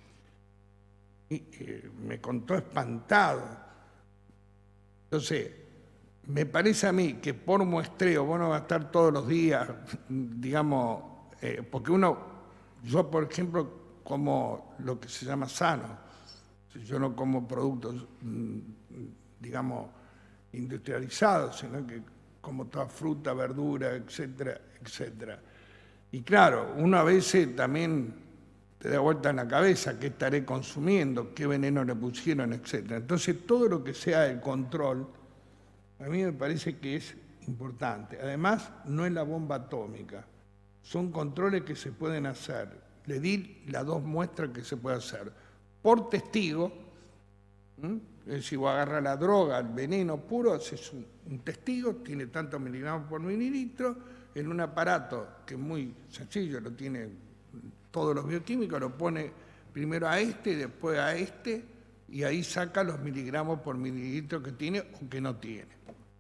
Y me contó espantado. Entonces, me parece a mí que por muestreo, vos no vas a estar todos los días, digamos, porque yo por ejemplo, como lo que se llama sano. Yo no como productos, digamos, industrializados, sino que como toda fruta, verdura, etcétera, etcétera. Y claro, uno a veces también te da vuelta en la cabeza qué estaré consumiendo, qué veneno le pusieron, etcétera. Entonces, todo lo que sea el control, a mí me parece que es importante. Además, no es la bomba atómica. Son controles que se pueden hacer. Le di las 2 muestras que se puede hacer. Por testigo, es decir, vos agarras la droga, el veneno puro, haces un testigo, tiene tantos miligramos por mililitro, en un aparato que es muy sencillo, lo tiene todos los bioquímicos, lo pone primero a este y después a este, y ahí saca los miligramos por mililitro que tiene o que no tiene.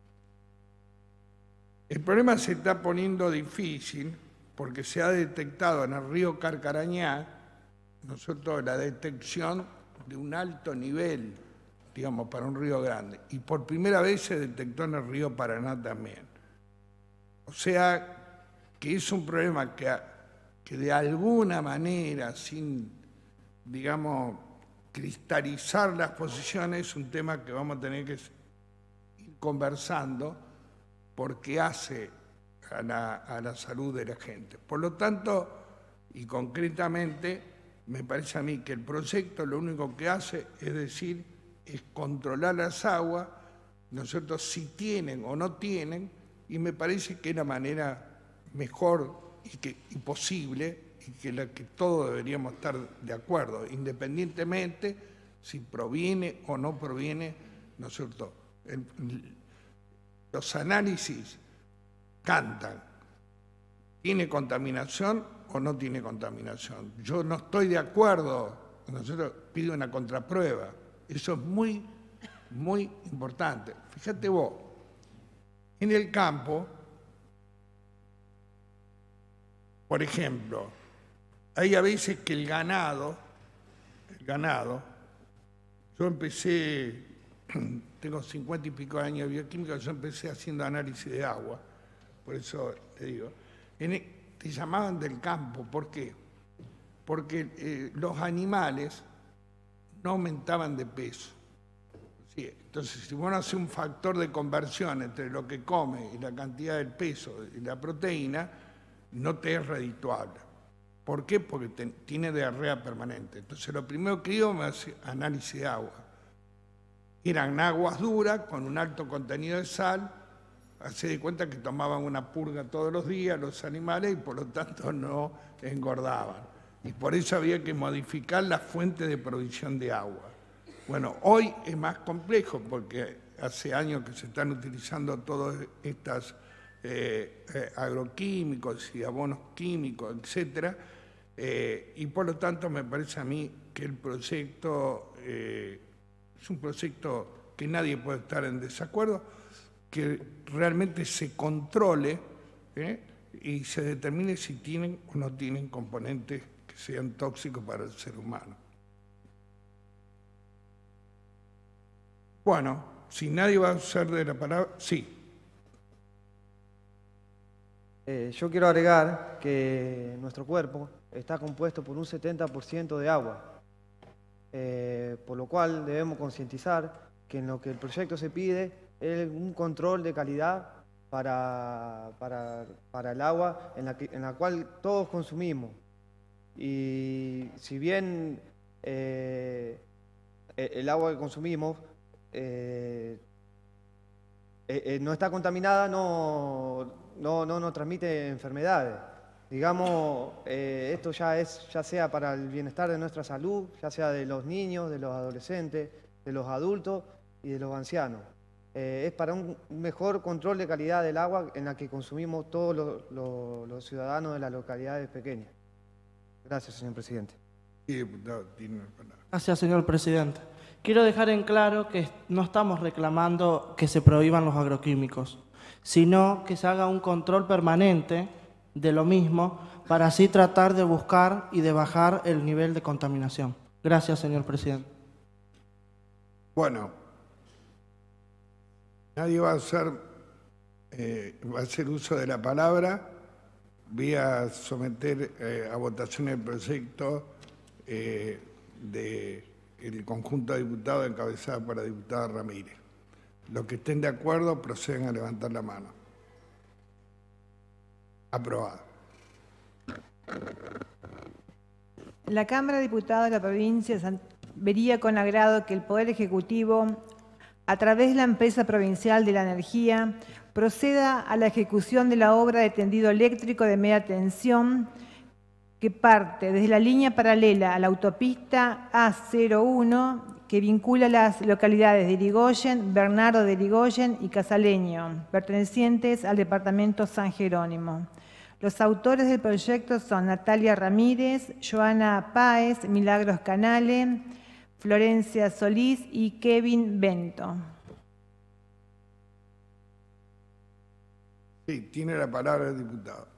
El problema se está poniendo difícil porque se ha detectado en el río Carcarañá, nosotros la detección de un alto nivel, digamos, para un río grande. Y por primera vez se detectó en el río Paraná también. O sea, que es un problema que de alguna manera, sin, digamos, cristalizar las posiciones, es un tema que vamos a tener que ir conversando porque hace a la salud de la gente. Por lo tanto, y concretamente, me parece a mí que el proyecto lo único que hace es decir, es controlar las aguas, nosotros si tienen o no tienen, y me parece que es la manera mejor y posible, y que la que todos deberíamos estar de acuerdo, independientemente si proviene o no proviene, ¿no es cierto? Los análisis cantan, ¿tiene contaminación o no tiene contaminación? Yo no estoy de acuerdo, nosotros pido una contraprueba. Eso es muy, muy importante. Fíjate vos, en el campo, por ejemplo, hay a veces que el ganado, yo empecé, tengo 50 y pico años de bioquímica, yo empecé haciendo análisis de agua, por eso te digo, te llamaban del campo, ¿por qué? Porque los animales no aumentaban de peso. Sí, entonces, si vos no haces un factor de conversión entre lo que come y la cantidad del peso y la proteína, no te es redituable. ¿Por qué? Porque tiene diarrea permanente. Entonces, lo primero que digo, me hace análisis de agua. Eran aguas duras con un alto contenido de sal. Hace de cuenta que tomaban una purga todos los días los animales y por lo tanto no engordaban. Y por eso había que modificar la fuente de provisión de agua. Bueno, hoy es más complejo porque hace años que se están utilizando todos estos agroquímicos y abonos químicos, etcétera, y por lo tanto me parece a mí que el proyecto es un proyecto que nadie puede estar en desacuerdo, que realmente se controle y se determine si tienen o no tienen componentes que sean tóxicos para el ser humano. Bueno, si nadie va a usar de la palabra, sí. Yo quiero agregar que nuestro cuerpo está compuesto por un 70% de agua, por lo cual debemos concientizar que en lo que el proyecto se pide es un control de calidad para el agua en la cual todos consumimos. Y si bien el agua que consumimos no está contaminada, no nos transmite enfermedades. Digamos, esto ya sea para el bienestar de nuestra salud, ya sea de los niños, de los adolescentes, de los adultos y de los ancianos. Es para un mejor control de calidad del agua en la que consumimos todos los ciudadanos de las localidades pequeñas. Gracias, señor presidente. Sí, diputado, tiene la palabra. Gracias, señor presidente. Quiero dejar en claro que no estamos reclamando que se prohíban los agroquímicos, sino que se haga un control permanente de lo mismo para así tratar de buscar y de bajar el nivel de contaminación. Gracias, señor presidente. Bueno, nadie va a hacer uso de la palabra. Voy a someter a votación el proyecto del conjunto de diputados encabezado por la diputada Ramírez. Los que estén de acuerdo procedan a levantar la mano. Aprobado. La Cámara de Diputados de la provincia vería con agrado que el Poder Ejecutivo, a través de la Empresa Provincial de la Energía, proceda a la ejecución de la obra de tendido eléctrico de media tensión que parte desde la línea paralela a la autopista A01 que vincula las localidades de Irigoyen, Bernardo de Irigoyen y Casaleño, pertenecientes al departamento San Jerónimo. Los autores del proyecto son Natalia Ramírez, Joana Páez, Milagros Canale, Florencia Solís y Kevin Bento. Sí, tiene la palabra el diputado.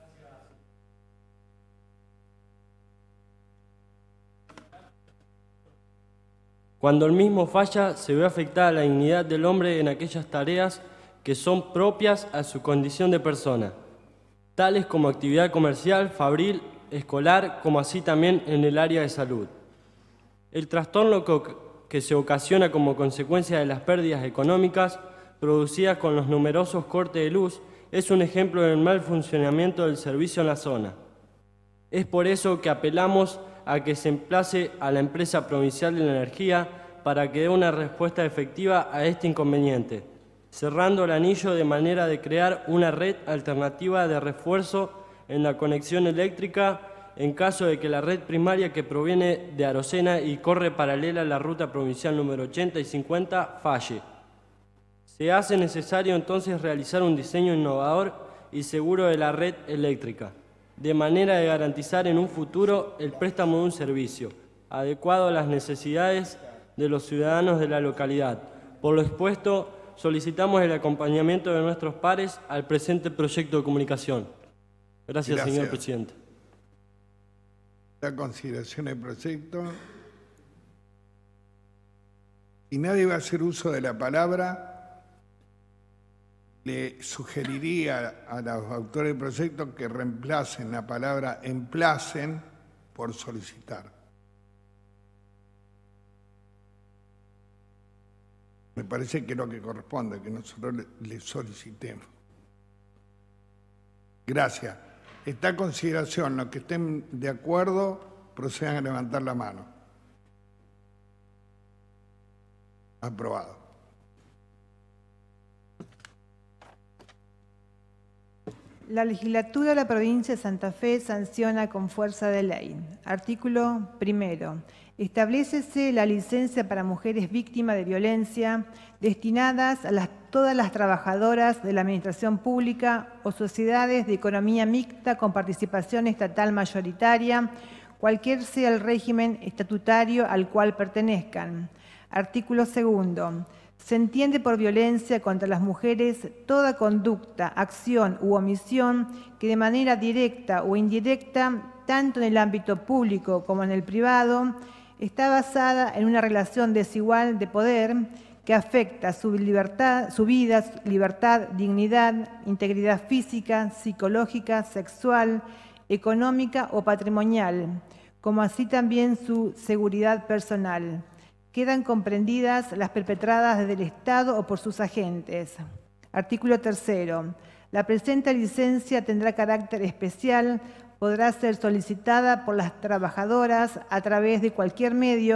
Cuando el mismo falla, se ve afectada la dignidad del hombre en aquellas tareas que son propias a su condición de persona, tales como actividad comercial, fabril, escolar, como así también en el área de salud. El trastorno que se ocasiona como consecuencia de las pérdidas económicas producidas con los numerosos cortes de luz es un ejemplo del mal funcionamiento del servicio en la zona. Es por eso que apelamos a que se emplace a la Empresa Provincial de la Energía para que dé una respuesta efectiva a este inconveniente, cerrando el anillo de manera de crear una red alternativa de refuerzo en la conexión eléctrica en caso de que la red primaria que proviene de Arocena y corre paralela a la ruta provincial número 80 y 50 falle. Se hace necesario entonces realizar un diseño innovador y seguro de la red eléctrica, de manera de garantizar en un futuro el préstamo de un servicio adecuado a las necesidades de los ciudadanos de la localidad. Por lo expuesto, solicitamos el acompañamiento de nuestros pares al presente proyecto de comunicación. Gracias. Señor presidente. La consideración del proyecto. Si nadie va a hacer uso de la palabra, le sugeriría a los autores del proyecto que reemplacen la palabra emplacen por solicitar. Me parece que es lo que corresponde, que nosotros le solicitemos. Gracias. Esta consideración, los que estén de acuerdo, procedan a levantar la mano. Aprobado. La legislatura de la provincia de Santa Fe sanciona con fuerza de ley. Artículo 1. Establécese la licencia para mujeres víctimas de violencia destinadas a todas las trabajadoras de la administración pública o sociedades de economía mixta con participación estatal mayoritaria, cualquier sea el régimen estatutario al cual pertenezcan. Artículo 2. Se entiende por violencia contra las mujeres toda conducta, acción u omisión que de manera directa o indirecta, tanto en el ámbito público como en el privado, está basada en una relación desigual de poder que afecta su vida, libertad, dignidad, integridad física, psicológica, sexual, económica o patrimonial, como así también su seguridad personal. Quedan comprendidas las perpetradas desde el Estado o por sus agentes. Artículo 3. La presente licencia tendrá carácter especial, podrá ser solicitada por las trabajadoras a través de cualquier medio,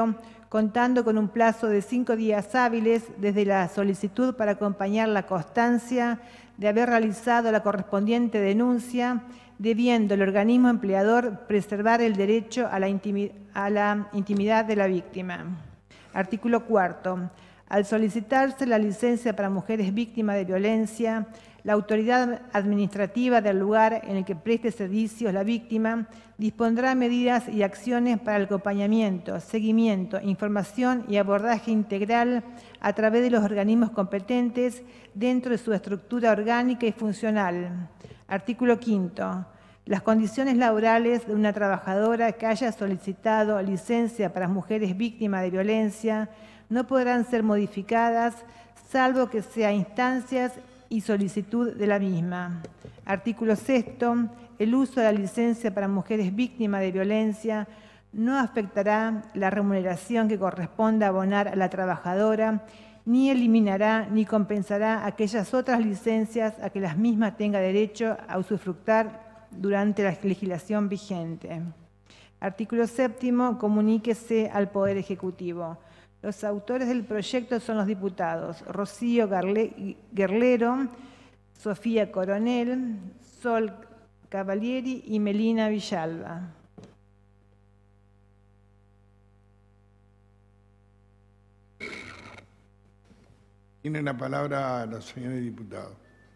contando con un plazo de 5 días hábiles desde la solicitud para acompañar la constancia de haber realizado la correspondiente denuncia, debiendo el organismo empleador preservar el derecho a la intimidad de la víctima. Artículo 4. Al solicitarse la licencia para mujeres víctimas de violencia, la autoridad administrativa del lugar en el que preste servicios la víctima dispondrá medidas y acciones para el acompañamiento, seguimiento, información y abordaje integral a través de los organismos competentes dentro de su estructura orgánica y funcional. Artículo 5. Las condiciones laborales de una trabajadora que haya solicitado licencia para mujeres víctimas de violencia no podrán ser modificadas, salvo que sea instancias y solicitud de la misma. Artículo 6. El uso de la licencia para mujeres víctimas de violencia no afectará la remuneración que corresponda abonar a la trabajadora, ni eliminará ni compensará aquellas otras licencias a que las mismas tenga derecho a usufructar durante la legislación vigente. Artículo 7. Comuníquese al Poder Ejecutivo. Los autores del proyecto son los diputados Rocío Guerlero, Sofía Coronel, Sol Cavalieri y Melina Villalba. Tiene la palabra los señores diputados.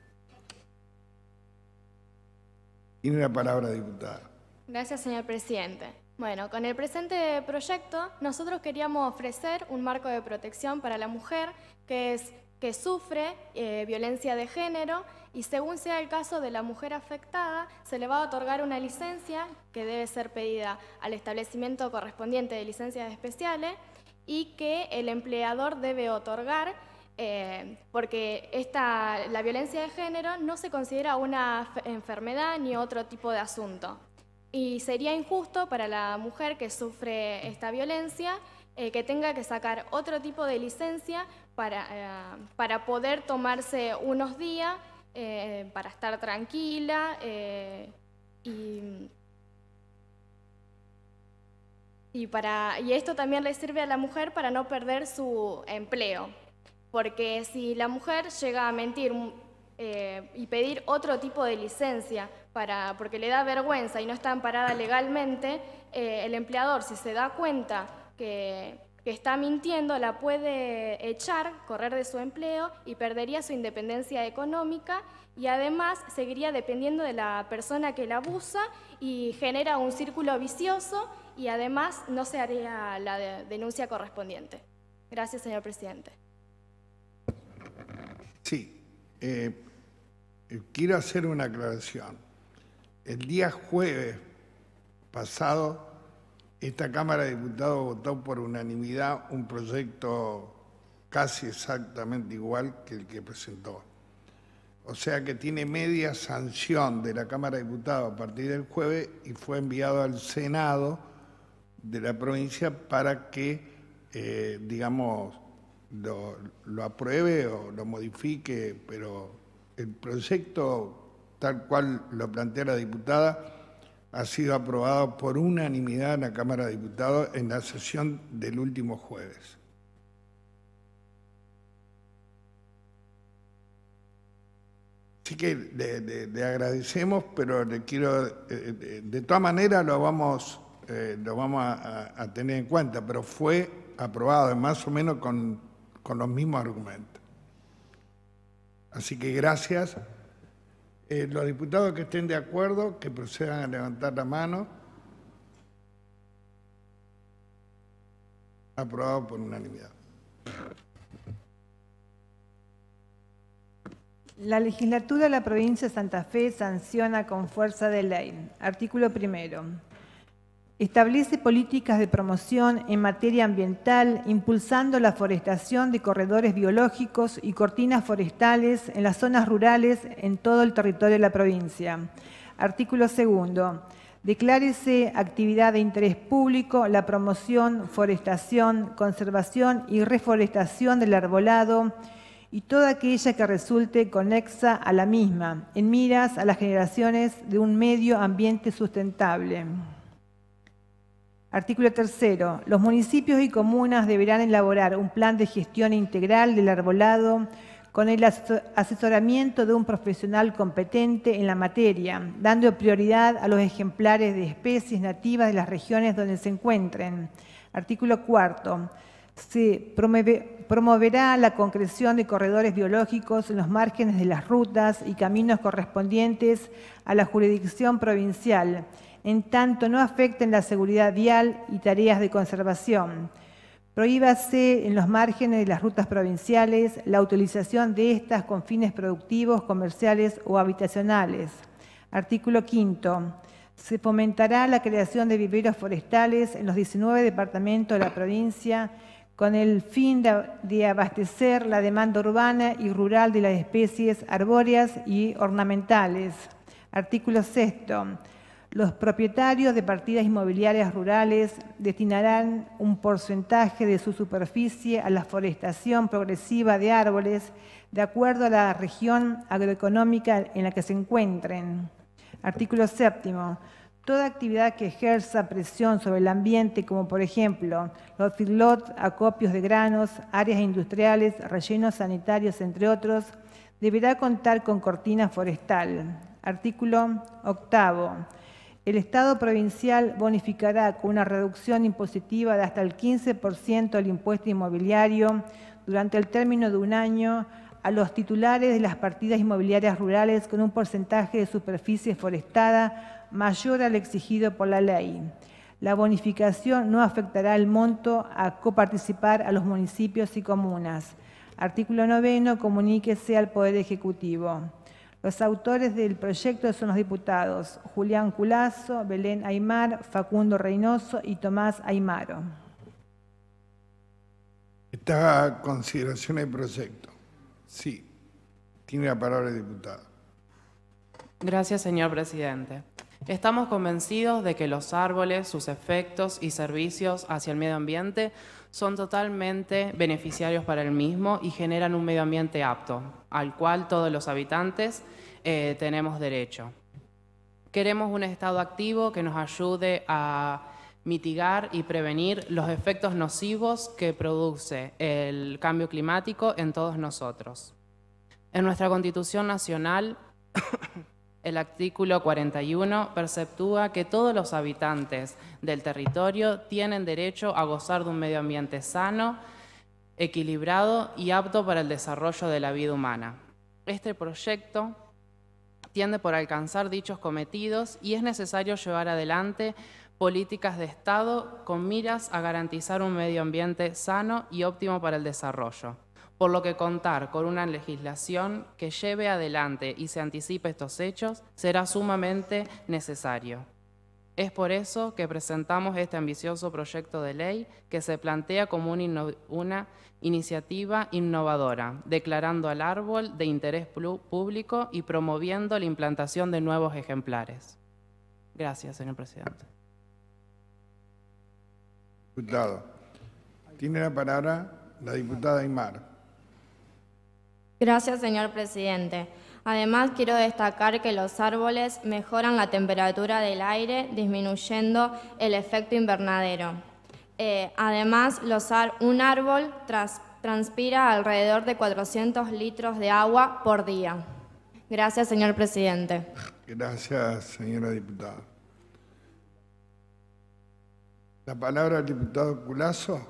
Tiene la palabra, diputada. Gracias, señor presidente. Bueno, con el presente proyecto nosotros queríamos ofrecer un marco de protección para la mujer que sufre violencia de género y según sea el caso de la mujer afectada, se le va a otorgar una licencia que debe ser pedida al establecimiento correspondiente de licencias especiales y que el empleador debe otorgar porque la violencia de género no se considera una enfermedad ni otro tipo de asunto. Y sería injusto para la mujer que sufre esta violencia que tenga que sacar otro tipo de licencia para poder tomarse unos días para estar tranquila y esto también le sirve a la mujer para no perder su empleo. Porque si la mujer llega a mentir y pedir otro tipo de licencia porque le da vergüenza y no está amparada legalmente, el empleador, si se da cuenta que está mintiendo, la puede echar, correr de su empleo y perdería su independencia económica y además seguiría dependiendo de la persona que la abusa y genera un círculo vicioso y además no se haría la denuncia correspondiente. Gracias, señor presidente. Sí, quiero hacer una aclaración. El día jueves pasado, esta Cámara de Diputados votó por unanimidad un proyecto casi exactamente igual que el que presentó. O sea que tiene media sanción de la Cámara de Diputados a partir del jueves y fue enviado al Senado de la provincia para que, digamos, lo apruebe o lo modifique, pero el proyecto, tal cual lo plantea la diputada, ha sido aprobado por unanimidad en la Cámara de Diputados en la sesión del último jueves. Así que le agradecemos, pero le quiero, de todas maneras lo vamos a tener en cuenta, pero fue aprobado más o menos con los mismos argumentos. Así que gracias. Los diputados que estén de acuerdo, que procedan a levantar la mano. Aprobado por unanimidad. La legislatura de la provincia de Santa Fe sanciona con fuerza de ley. Artículo 1. Establece políticas de promoción en materia ambiental, impulsando la forestación de corredores biológicos y cortinas forestales en las zonas rurales en todo el territorio de la provincia. Artículo 2. Declárese actividad de interés público la promoción, forestación, conservación y reforestación del arbolado y toda aquella que resulte conexa a la misma, en miras a las generaciones de un medio ambiente sustentable. Artículo 3. Los municipios y comunas deberán elaborar un plan de gestión integral del arbolado con el asesoramiento de un profesional competente en la materia, dando prioridad a los ejemplares de especies nativas de las regiones donde se encuentren. Artículo 4. Se promoverá la concreción de corredores biológicos en los márgenes de las rutas y caminos correspondientes a la jurisdicción provincial, en tanto no afecten la seguridad vial y tareas de conservación. Prohíbase en los márgenes de las rutas provinciales la utilización de estas con fines productivos, comerciales o habitacionales. Artículo 5. Se fomentará la creación de viveros forestales en los 19 departamentos de la provincia con el fin de abastecer la demanda urbana y rural de las especies arbóreas y ornamentales. Artículo 6. Los propietarios de partidas inmobiliarias rurales destinarán un porcentaje de su superficie a la forestación progresiva de árboles de acuerdo a la región agroeconómica en la que se encuentren. Artículo 7. Toda actividad que ejerza presión sobre el ambiente, como por ejemplo los feedlots, acopios de granos, áreas industriales, rellenos sanitarios, entre otros, deberá contar con cortina forestal. Artículo 8. El Estado provincial bonificará con una reducción impositiva de hasta el 15% el impuesto inmobiliario durante el término de un año a los titulares de las partidas inmobiliarias rurales con un porcentaje de superficie forestada mayor al exigido por la ley. La bonificación no afectará el monto a coparticipar a los municipios y comunas. Artículo 9. Comuníquese al Poder Ejecutivo. Los autores del proyecto son los diputados Julián Culazo, Belén Aymar, Facundo Reynoso y Tomás Aymaro. ¿Está a consideración el proyecto? Sí. Tiene la palabra el diputado. Gracias, señor presidente. Estamos convencidos de que los árboles, sus efectos y servicios hacia el medio ambiente son totalmente beneficiarios para el mismo y generan un medio ambiente apto, al cual todos los habitantes tenemos derecho. Queremos un Estado activo que nos ayude a mitigar y prevenir los efectos nocivos que produce el cambio climático en todos nosotros. En nuestra Constitución Nacional, el artículo 41 perceptúa que todos los habitantes del territorio tienen derecho a gozar de un medio ambiente sano, equilibrado y apto para el desarrollo de la vida humana. Este proyecto tiende por alcanzar dichos cometidos y es necesario llevar adelante políticas de Estado con miras a garantizar un medio ambiente sano y óptimo para el desarrollo, por lo que contar con una legislación que lleve adelante y se anticipe estos hechos será sumamente necesario. Es por eso que presentamos este ambicioso proyecto de ley que se plantea como una iniciativa innovadora, declarando al árbol de interés público y promoviendo la implantación de nuevos ejemplares. Gracias, señor presidente. Diputado. Tiene la palabra la diputada Aymar. Gracias, señor presidente. Además, quiero destacar que los árboles mejoran la temperatura del aire, disminuyendo el efecto invernadero. Además, un árbol transpira alrededor de 400 litros de agua por día. Gracias, señor presidente. Gracias, señora diputada. La palabra al diputado Culazo.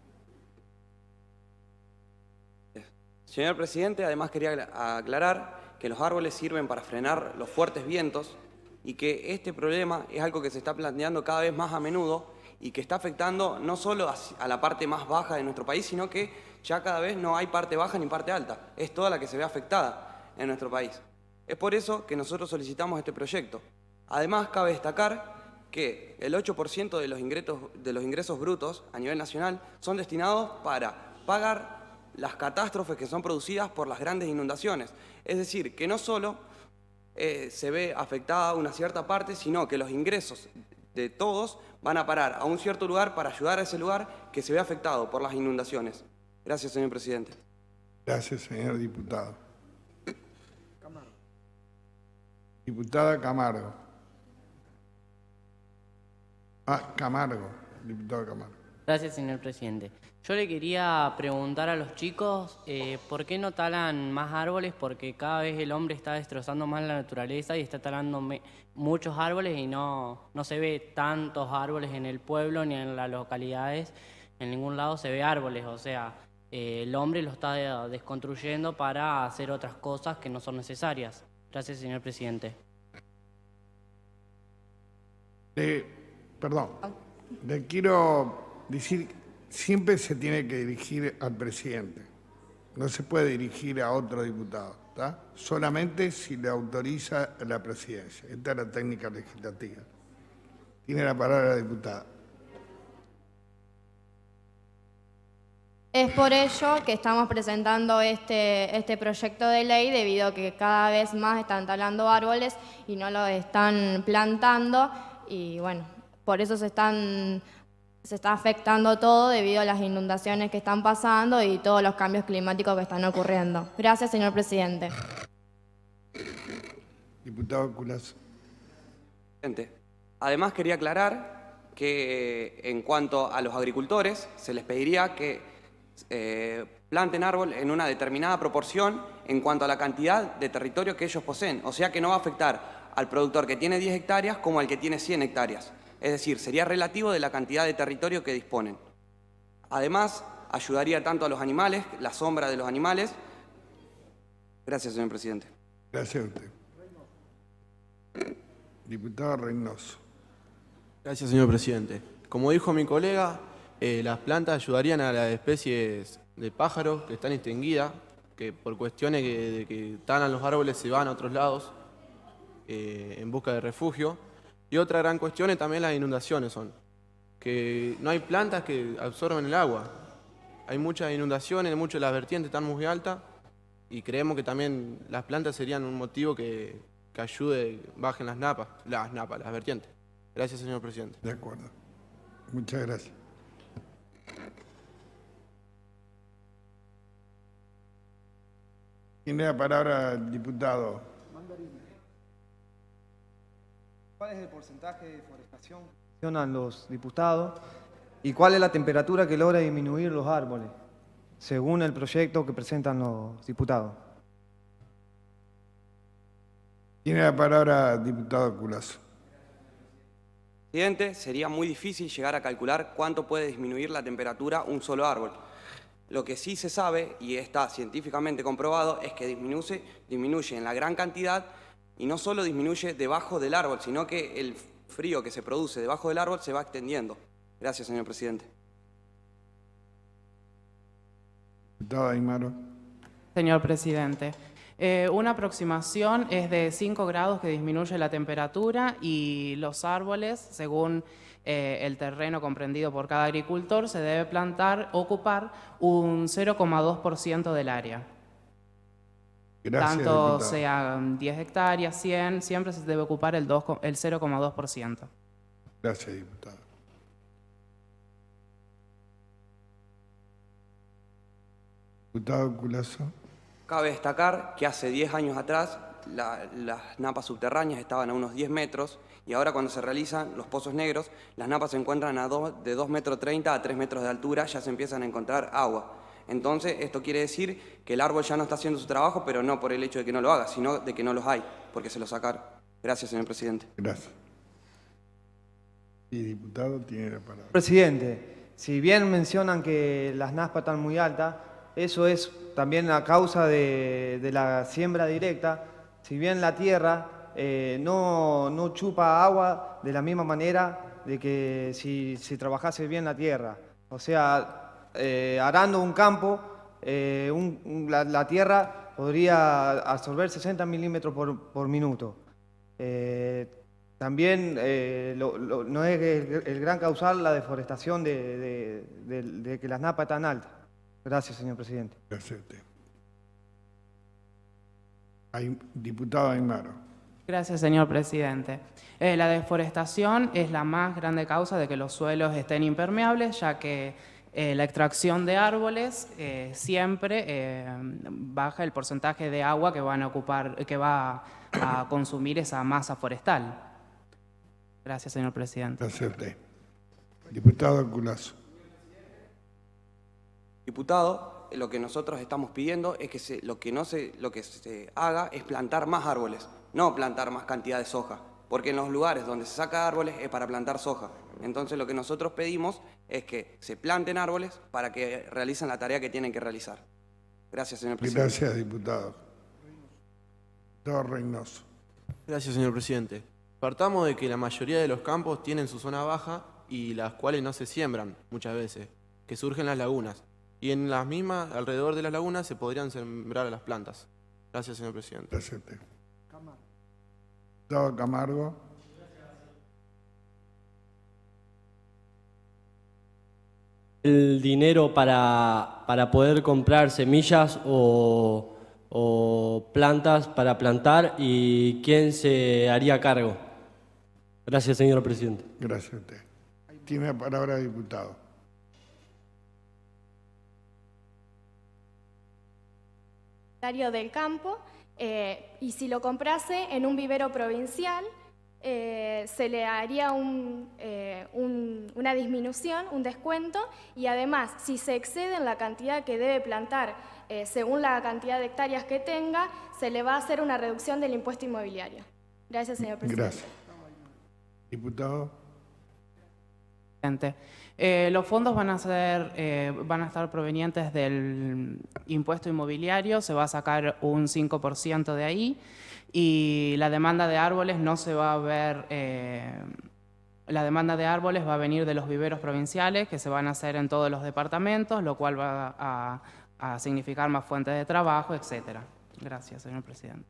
Señor presidente, además quería aclarar que los árboles sirven para frenar los fuertes vientos y que este problema es algo que se está planteando cada vez más a menudo y que está afectando no solo a la parte más baja de nuestro país, sino que ya cada vez no hay parte baja ni parte alta, es toda la que se ve afectada en nuestro país. Es por eso que nosotros solicitamos este proyecto. Además, cabe destacar que el 8% de los ingresos brutos a nivel nacional son destinados para pagar las catástrofes que son producidas por las grandes inundaciones. Es decir, que no solo se ve afectada una cierta parte, sino que los ingresos de todos van a parar a un cierto lugar para ayudar a ese lugar que se ve afectado por las inundaciones. Gracias, señor presidente. Gracias, señor diputado. Diputada Camargo. Camargo. Diputado Camargo. Gracias, señor presidente. Yo le quería preguntar a los chicos por qué no talan más árboles, porque cada vez el hombre está destrozando más la naturaleza y está talando muchos árboles y no se ve tantos árboles en el pueblo ni en las localidades. En ningún lado se ve árboles, o sea, el hombre lo está desconstruyendo para hacer otras cosas que no son necesarias. Gracias, señor presidente. Perdón, le quiero decir, siempre se tiene que dirigir al presidente. No se puede dirigir a otro diputado, ¿está? Solamente si le autoriza la presidencia. Esta es la técnica legislativa. Tiene la palabra la diputada. Es por ello que estamos presentando este proyecto de ley, debido a que cada vez más están talando árboles y no los están plantando, y bueno, por eso se está afectando todo debido a las inundaciones que están pasando y todos los cambios climáticos que están ocurriendo. Gracias, señor presidente. Diputado Culazo. Además, quería aclarar que en cuanto a los agricultores, se les pediría que planten árbol en una determinada proporción en cuanto a la cantidad de territorio que ellos poseen. O sea que no va a afectar al productor que tiene 10 hectáreas como al que tiene 100 hectáreas. Es decir, sería relativo de la cantidad de territorio que disponen. Además, ayudaría tanto a los animales, la sombra de los animales. Gracias, señor presidente. Gracias a usted. Diputado Reynoso. Gracias, señor presidente. Como dijo mi colega, las plantas ayudarían a las especies de pájaros que están extinguidas, que por cuestiones de que talan los árboles se van a otros lados en busca de refugio. Y otra gran cuestión es también las inundaciones, son que no hay plantas que absorben el agua. Hay muchas inundaciones, muchas de las vertientes están muy altas y creemos que también las plantas serían un motivo que ayude, bajen las vertientes. Gracias, señor presidente. De acuerdo. Muchas gracias. Tiene la palabra el diputado. ¿Cuál es el porcentaje de deforestación que mencionan los diputados y cuál es la temperatura que logra disminuir los árboles, según el proyecto que presentan los diputados? Tiene la palabra el diputado Culazo. Presidente, sería muy difícil llegar a calcular cuánto puede disminuir la temperatura un solo árbol. Lo que sí se sabe, y está científicamente comprobado, es que disminuye en la gran cantidad y no solo disminuye debajo del árbol, sino que el frío que se produce debajo del árbol se va extendiendo. Gracias, señor presidente. Diputado Aymaro. Señor presidente, una aproximación es de 5 grados que disminuye la temperatura y los árboles, según el terreno comprendido por cada agricultor, se debe ocupar un 0,2% del área. Gracias, tanto diputado. sean 10 hectáreas, 100, siempre se debe ocupar el 0,2%. Gracias, diputado. Diputado Culazo. Cabe destacar que hace 10 años atrás las napas subterráneas estaban a unos 10 metros y ahora cuando se realizan los pozos negros, las napas se encuentran de 2,30 metros a 3 metros de altura, ya se empiezan a encontrar agua. Entonces, esto quiere decir que el árbol ya no está haciendo su trabajo, pero no por el hecho de que no lo haga, sino de que no los hay, porque se los sacaron. Gracias, señor presidente. Gracias. Y diputado tiene la palabra. Presidente, si bien mencionan que las naspas están muy altas, eso es también a causa de la siembra directa. Si bien la tierra no chupa agua de la misma manera de que si trabajase bien la tierra. O sea, arando un campo, la tierra podría absorber 60 milímetros por minuto. También no es el gran causal la deforestación de que las napas están altas. Gracias, señor presidente. Gracias a usted. Diputado Aymaro. Gracias, señor presidente. La deforestación es la más grande causa de que los suelos estén impermeables, ya que la extracción de árboles siempre baja el porcentaje de agua que va a consumir esa masa forestal. Gracias, señor presidente. Gracias a usted. Diputado Culazo. Diputado, lo que nosotros estamos pidiendo es que lo que se haga es plantar más árboles, no plantar más cantidad de soja, porque en los lugares donde se saca árboles es para plantar soja. Entonces lo que nosotros pedimos es que se planten árboles para que realicen la tarea que tienen que realizar. Gracias, señor presidente. Gracias, diputado. Diputado Reynoso. Gracias, señor presidente. Partamos de que la mayoría de los campos tienen su zona baja y las cuales no se siembran muchas veces, que surgen las lagunas. Y en las mismas, alrededor de las lagunas, se podrían sembrar las plantas. Gracias, señor presidente. Gracias a usted. Diputado Camargo. El dinero para poder comprar semillas o plantas para plantar y quién se haría cargo. Gracias, señor presidente. Gracias a usted. Tiene la palabra el diputado. Del campo, y si lo comprase en un vivero provincial, se le haría una disminución, un descuento, y además, si se excede en la cantidad que debe plantar según la cantidad de hectáreas que tenga, se le va a hacer una reducción del impuesto inmobiliario. Gracias, señor presidente. Gracias. Diputado. Los fondos van a estar provenientes del impuesto inmobiliario, se va a sacar un 5% de ahí y la demanda de árboles no se va a ver, la demanda de árboles va a venir de los viveros provinciales que se van a hacer en todos los departamentos, lo cual va a significar más fuentes de trabajo, etc. Gracias, señor presidente.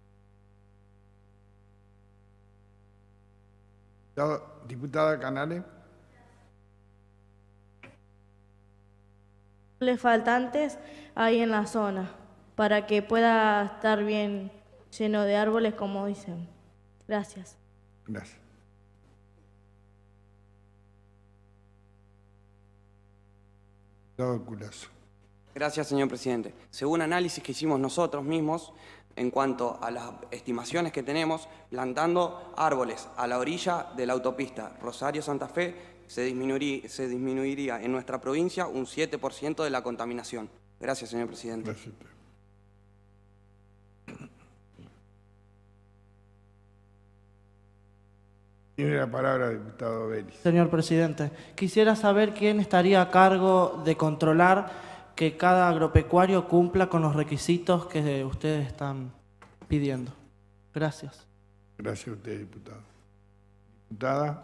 Diputada Canales. Faltantes hay en la zona para que pueda estar bien lleno de árboles como dicen. Gracias. Gracias. Diputado Culazo. Gracias, señor presidente. Según análisis que hicimos nosotros mismos, en cuanto a las estimaciones que tenemos, plantando árboles a la orilla de la autopista Rosario-Santa Fe, se disminuiría en nuestra provincia un 7% de la contaminación. Gracias, señor presidente. Gracias. Tiene la palabra el diputado Vélez. Señor presidente, quisiera saber quién estaría a cargo de controlar que cada agropecuario cumpla con los requisitos que ustedes están pidiendo. Gracias. Gracias a usted, diputado. Diputada.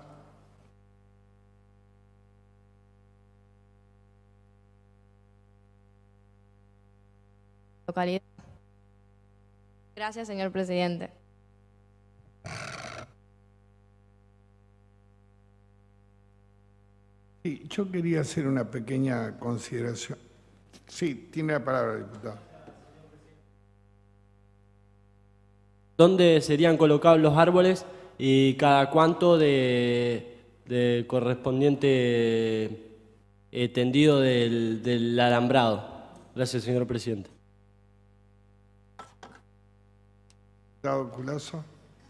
Localidad. Gracias, señor presidente. Sí, yo quería hacer una pequeña consideración. Sí, tiene la palabra, diputado. ¿Dónde serían colocados los árboles y cada cuánto de correspondiente tendido del alambrado? Gracias, señor presidente. Diputado Culazo.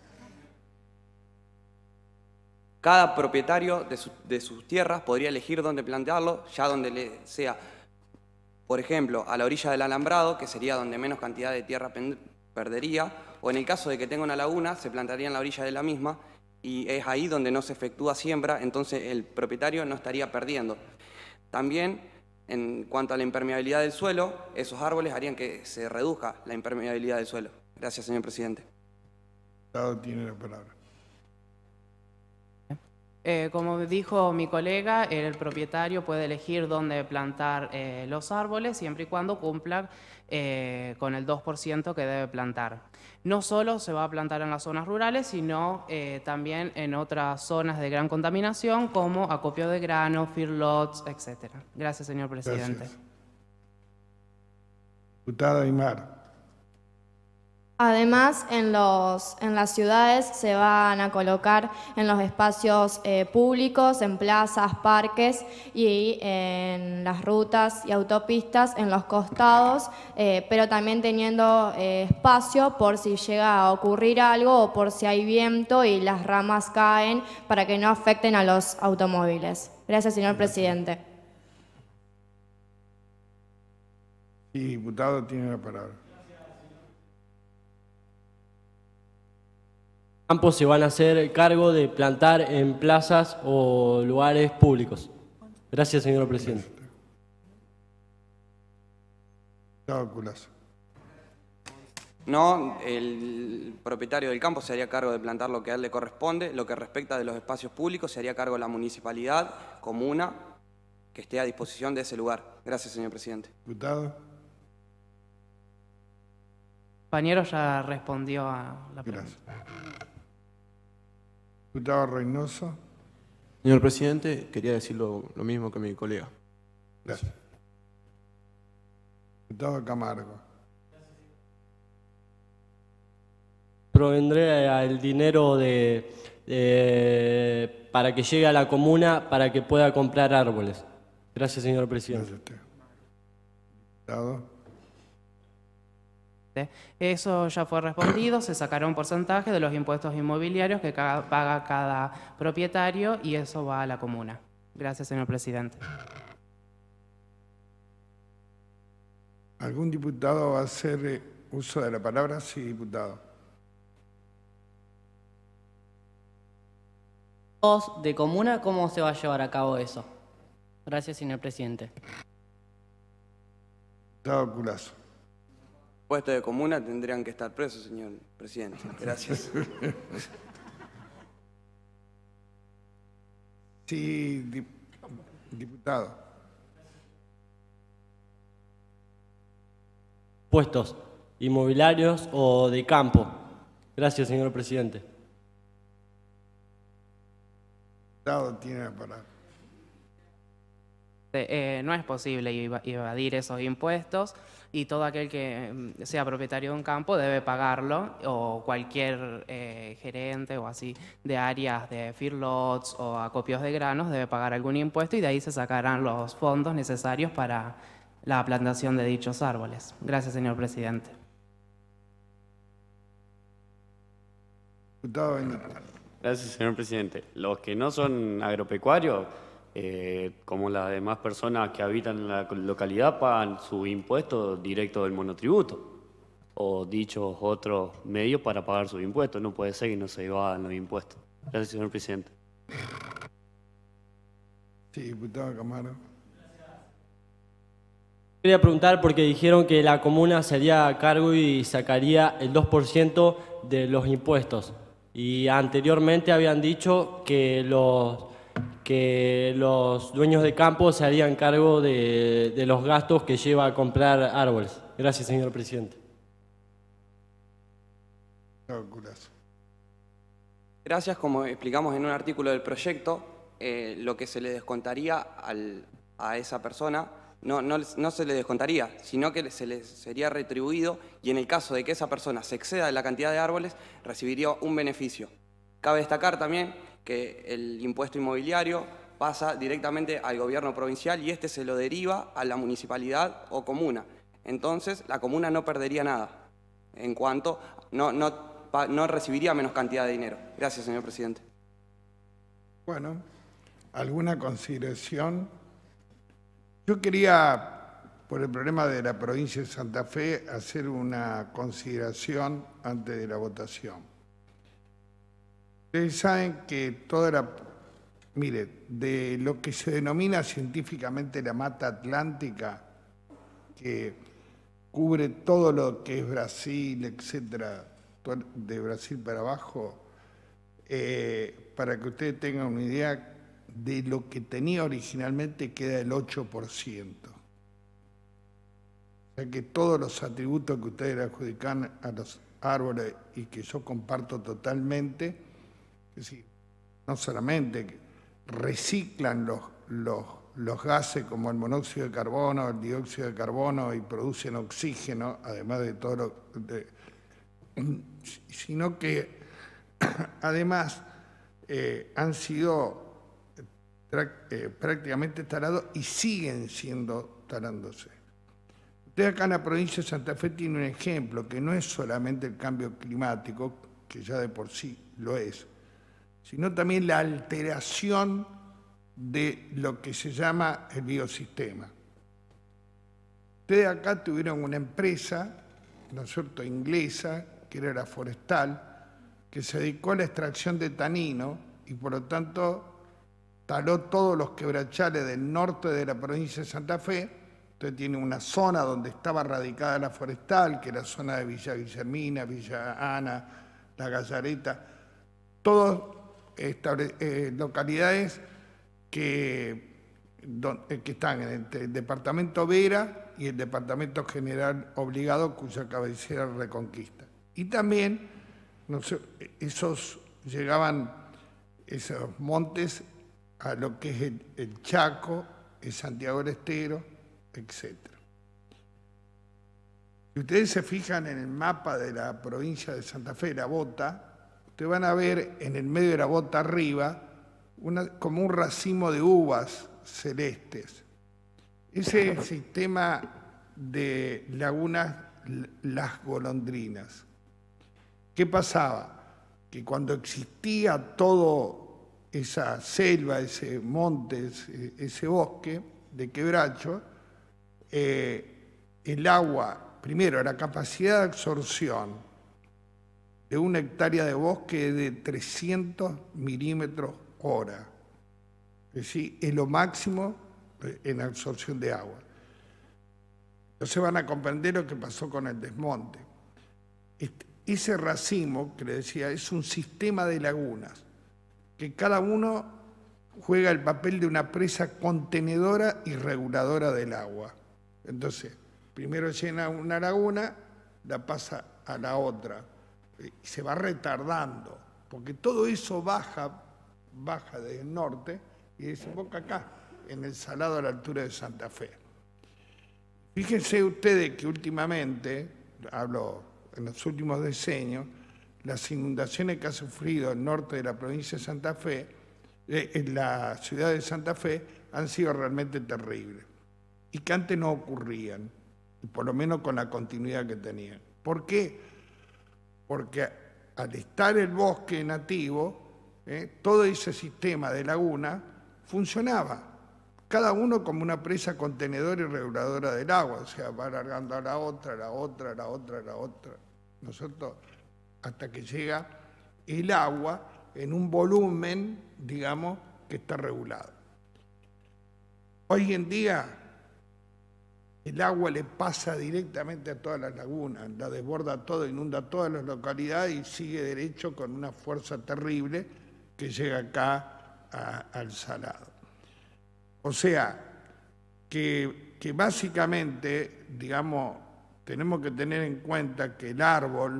Cada propietario de sus tierras podría elegir dónde plantearlo, ya donde le sea, por ejemplo, a la orilla del alambrado, que sería donde menos cantidad de tierra perdería, o en el caso de que tenga una laguna, se plantaría en la orilla de la misma, y es ahí donde no se efectúa siembra, entonces el propietario no estaría perdiendo. También, en cuanto a la impermeabilidad del suelo, esos árboles harían que se reduzca la impermeabilidad del suelo. Gracias, señor presidente. El diputado tiene la palabra. Como dijo mi colega, el propietario puede elegir dónde plantar los árboles siempre y cuando cumpla con el 2% que debe plantar. No solo se va a plantar en las zonas rurales, sino también en otras zonas de gran contaminación como acopio de grano, feedlots, etc. Gracias, señor presidente. Gracias. Diputada Aymar. Además, en las ciudades se van a colocar en los espacios públicos, en plazas, parques y en las rutas y autopistas, en los costados, pero también teniendo espacio por si llega a ocurrir algo o por si hay viento y las ramas caen para que no afecten a los automóviles. Gracias, señor presidente. Sí, diputado, tiene la palabra. Campos se van a hacer cargo de plantar en plazas o lugares públicos. Gracias, señor presidente. Diputado Culazo. No, el propietario del campo se haría cargo de plantar lo que a él le corresponde. Lo que respecta de los espacios públicos se haría cargo la municipalidad, comuna, que esté a disposición de ese lugar. Gracias, señor presidente. Diputado. El compañero ya respondió a la pregunta. Gracias. Diputado Reynoso. Señor presidente, quería decir lo mismo que mi colega. Gracias. Diputado Camargo. Provendré el dinero para que llegue a la comuna para que pueda comprar árboles. Gracias, señor presidente. Gracias. Diputado. Eso ya fue respondido, se sacará un porcentaje de los impuestos inmobiliarios que paga cada propietario y eso va a la comuna. Gracias, señor presidente. ¿Algún diputado va a hacer uso de la palabra? Sí, diputado. De comuna, ¿cómo se va a llevar a cabo eso? Gracias, señor presidente. Diputado Culazo. Puestos de comuna tendrían que estar presos, señor presidente. Gracias. Sí, diputado. Puestos inmobiliarios o de campo. Gracias, señor presidente. Diputado tiene la palabra. No es posible evadir esos impuestos y todo aquel que sea propietario de un campo debe pagarlo, o cualquier gerente o así de áreas de feedlots o acopios de granos debe pagar algún impuesto y de ahí se sacarán los fondos necesarios para la plantación de dichos árboles. Gracias, señor presidente. Diputado Benítez. Gracias, señor presidente. Los que no son agropecuarios, como las demás personas que habitan en la localidad, pagan su impuesto directo del monotributo o dichos otros medios para pagar sus impuestos. No puede ser que no se evadan los impuestos. Gracias, señor presidente. Sí, diputado Camargo. Quería preguntar porque dijeron que la comuna se haría a cargo y sacaría el 2% de los impuestos. Y anteriormente habían dicho que los dueños de campo se harían cargo de los gastos que lleva a comprar árboles. Gracias, señor presidente. Gracias, como explicamos en un artículo del proyecto, lo que se le descontaría a esa persona no se le descontaría, sino que se le sería retribuido y en el caso de que esa persona se exceda de la cantidad de árboles, recibiría un beneficio. Cabe destacar también que el impuesto inmobiliario pasa directamente al gobierno provincial y este se lo deriva a la municipalidad o comuna. Entonces, la comuna no perdería nada, en cuanto no recibiría menos cantidad de dinero. Gracias, señor presidente. Bueno, ¿alguna consideración? Yo quería, por el problema de la provincia de Santa Fe, hacer una consideración antes de la votación. Ustedes saben que mire, de lo que se denomina científicamente la mata atlántica, que cubre todo lo que es Brasil, etcétera, de Brasil para abajo, para que ustedes tengan una idea, de lo que tenía originalmente queda el 8%. O sea que todos los atributos que ustedes le adjudican a los árboles y que yo comparto totalmente, es decir, no solamente que reciclan los gases como el monóxido de carbono, el dióxido de carbono y producen oxígeno, además de todo sino que además han sido prácticamente talados y siguen siendo talándose. Usted acá en la provincia de Santa Fe tiene un ejemplo que no es solamente el cambio climático, que ya de por sí lo es, sino también la alteración de lo que se llama el biosistema. Ustedes acá tuvieron una empresa, ¿no es cierto?, inglesa, que era la forestal, que se dedicó a la extracción de tanino y por lo tanto taló todos los quebrachales del norte de la provincia de Santa Fe. Usted tiene una zona donde estaba radicada la forestal, que es la zona de Villa Guillermina, Villa Ana, La Gallareta, todas localidades que están en el departamento Vera y el departamento General Obligado, cuya cabecera es Reconquista. Y también llegaban esos montes a lo que es el Chaco, el Santiago del Estero, etc. Si ustedes se fijan en el mapa de la provincia de Santa Fe, la bota, ustedes van a ver en el medio de la bota arriba como un racimo de uvas celestes. Ese es el sistema de lagunas Las Golondrinas. ¿Qué pasaba? Que cuando existía toda esa selva, ese monte, ese bosque de quebracho, el agua, primero, la capacidad de absorción de 1 hectárea de bosque es de 300 milímetros hora. Es decir, es lo máximo en absorción de agua. Entonces van a comprender lo que pasó con el desmonte. Ese racimo, que le decía, es un sistema de lagunas, que cada uno juega el papel de una presa contenedora y reguladora del agua. Entonces, primero llena una laguna, la pasa a la otra, y se va retardando, porque todo eso baja desde el norte y desemboca acá, en el Salado a la altura de Santa Fe. Fíjense ustedes que últimamente, hablo en los últimos decenios, las inundaciones que ha sufrido el norte de la provincia de Santa Fe, en la ciudad de Santa Fe, han sido realmente terribles y que antes no ocurrían, por lo menos con la continuidad que tenían. ¿Por qué? Porque al estar el bosque nativo, todo ese sistema de laguna funcionaba, cada uno como una presa contenedora y reguladora del agua, o sea, va alargando a la otra, a la otra, a la otra, a la otra, ¿no es cierto?, hasta que llega el agua en un volumen, digamos, que está regulado. Hoy en día el agua le pasa directamente a todas las lagunas, la desborda todo, inunda todas las localidades y sigue derecho con una fuerza terrible que llega acá al Salado. O sea, que básicamente, digamos, tenemos que tener en cuenta que el árbol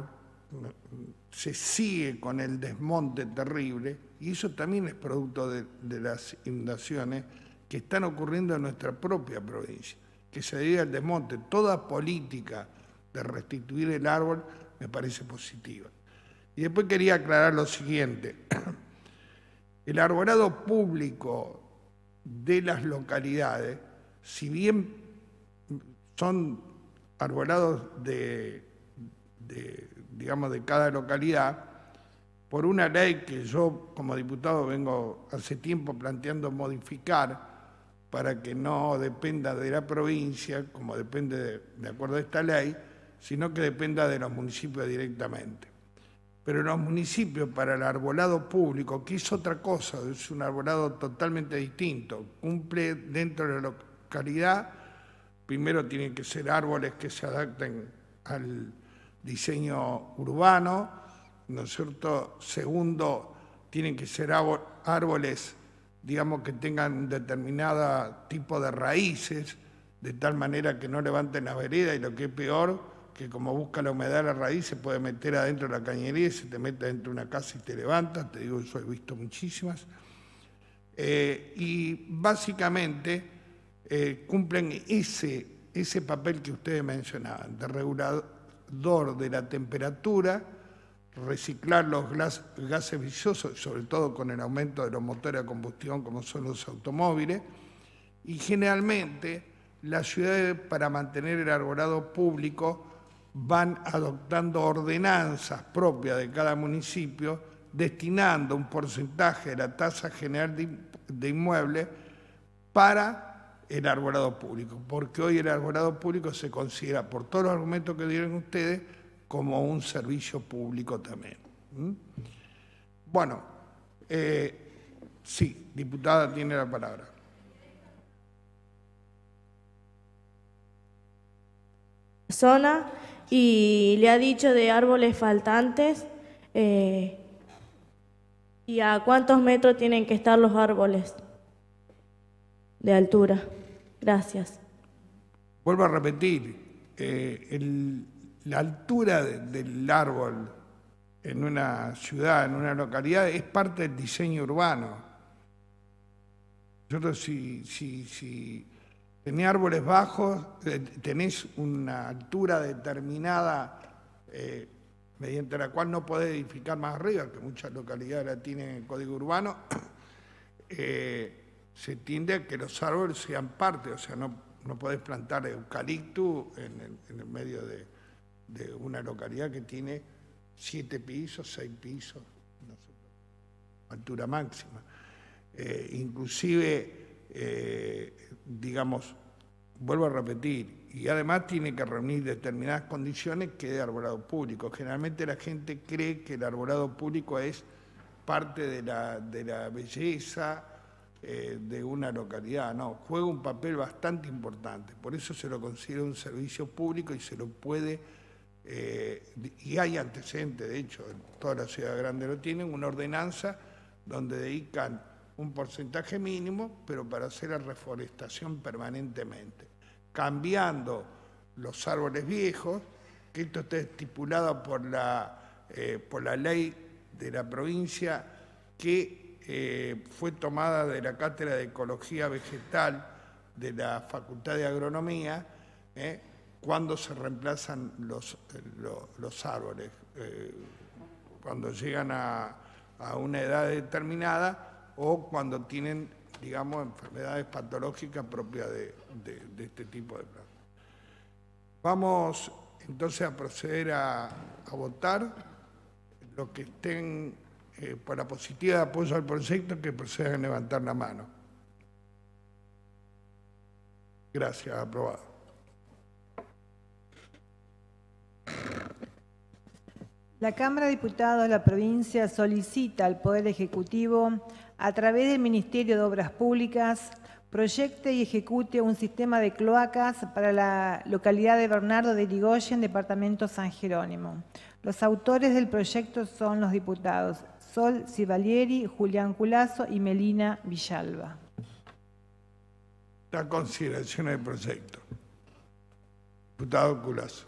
se sigue con el desmonte terrible y eso también es producto de las inundaciones que están ocurriendo en nuestra propia provincia, que se debe al desmonte. Toda política de restituir el árbol me parece positiva. Y después quería aclarar lo siguiente. El arbolado público de las localidades, si bien son arbolados digamos, de cada localidad, por una ley que yo como diputado vengo hace tiempo planteando modificar para que no dependa de la provincia, como depende de acuerdo a esta ley, sino que dependa de los municipios directamente. Pero los municipios para el arbolado público, que es otra cosa, es un arbolado totalmente distinto, cumple dentro de la localidad, primero tienen que ser árboles que se adapten al diseño urbano, ¿no es cierto? Segundo, tienen que ser árboles, digamos, que tengan un determinado tipo de raíces, de tal manera que no levanten la vereda y lo que es peor, que como busca la humedad la raíz se puede meter adentro de la cañería y se te mete dentro de una casa y te levanta, te digo, eso he visto muchísimas. Y básicamente cumplen ese papel que ustedes mencionaban, de de la temperatura, reciclar los gases viciosos, sobre todo con el aumento de los motores a combustión como son los automóviles, y generalmente las ciudades, para mantener el arbolado público, van adoptando ordenanzas propias de cada municipio, destinando un porcentaje de la tasa general de inmuebles para el arbolado público, porque hoy el arbolado público se considera, por todos los argumentos que dieron ustedes, como un servicio público también. Bueno, sí, diputada tiene la palabra. Zona y le ha dicho de árboles faltantes y a cuántos metros tienen que estar los árboles de altura. Gracias. Vuelvo a repetir, la altura del árbol en una ciudad, en una localidad, es parte del diseño urbano. Nosotros si tenés árboles bajos, tenés una altura determinada mediante la cual no podés edificar más arriba, que muchas localidades la tienen en el código urbano, se tiende a que los árboles sean parte, o sea, no podés plantar eucalipto en el medio de una localidad que tiene 7 pisos, 6 pisos, no sé, altura máxima. Inclusive, digamos, vuelvo a repetir, y además tiene que reunir determinadas condiciones que de arbolado público. Generalmente la gente cree que el arbolado público es parte de la belleza de una localidad. No, juega un papel bastante importante. Por eso se lo considera un servicio público y se lo puede, y hay antecedentes, de hecho, en toda la ciudad grande lo tienen, una ordenanza donde dedican un porcentaje mínimo, pero para hacer la reforestación permanentemente, cambiando los árboles viejos, que esto está estipulado por la ley de la provincia que fue tomada de la Cátedra de Ecología Vegetal de la Facultad de Agronomía, cuando se reemplazan los árboles, cuando llegan a una edad determinada o cuando tienen, digamos, enfermedades patológicas propias de este tipo de plantas. Vamos entonces a proceder a votar. Los que estén por la positiva de apoyo al proyecto, que procedan a levantar la mano. Gracias, aprobado. La Cámara de Diputados de la provincia solicita al Poder Ejecutivo, a través del Ministerio de Obras Públicas, proyecte y ejecute un sistema de cloacas para la localidad de Bernardo de Irigoyen, departamento San Jerónimo. Los autores del proyecto son los diputados Sol Civalieri, Julián Culazo y Melina Villalba. La consideración del proyecto. Diputado Culazo.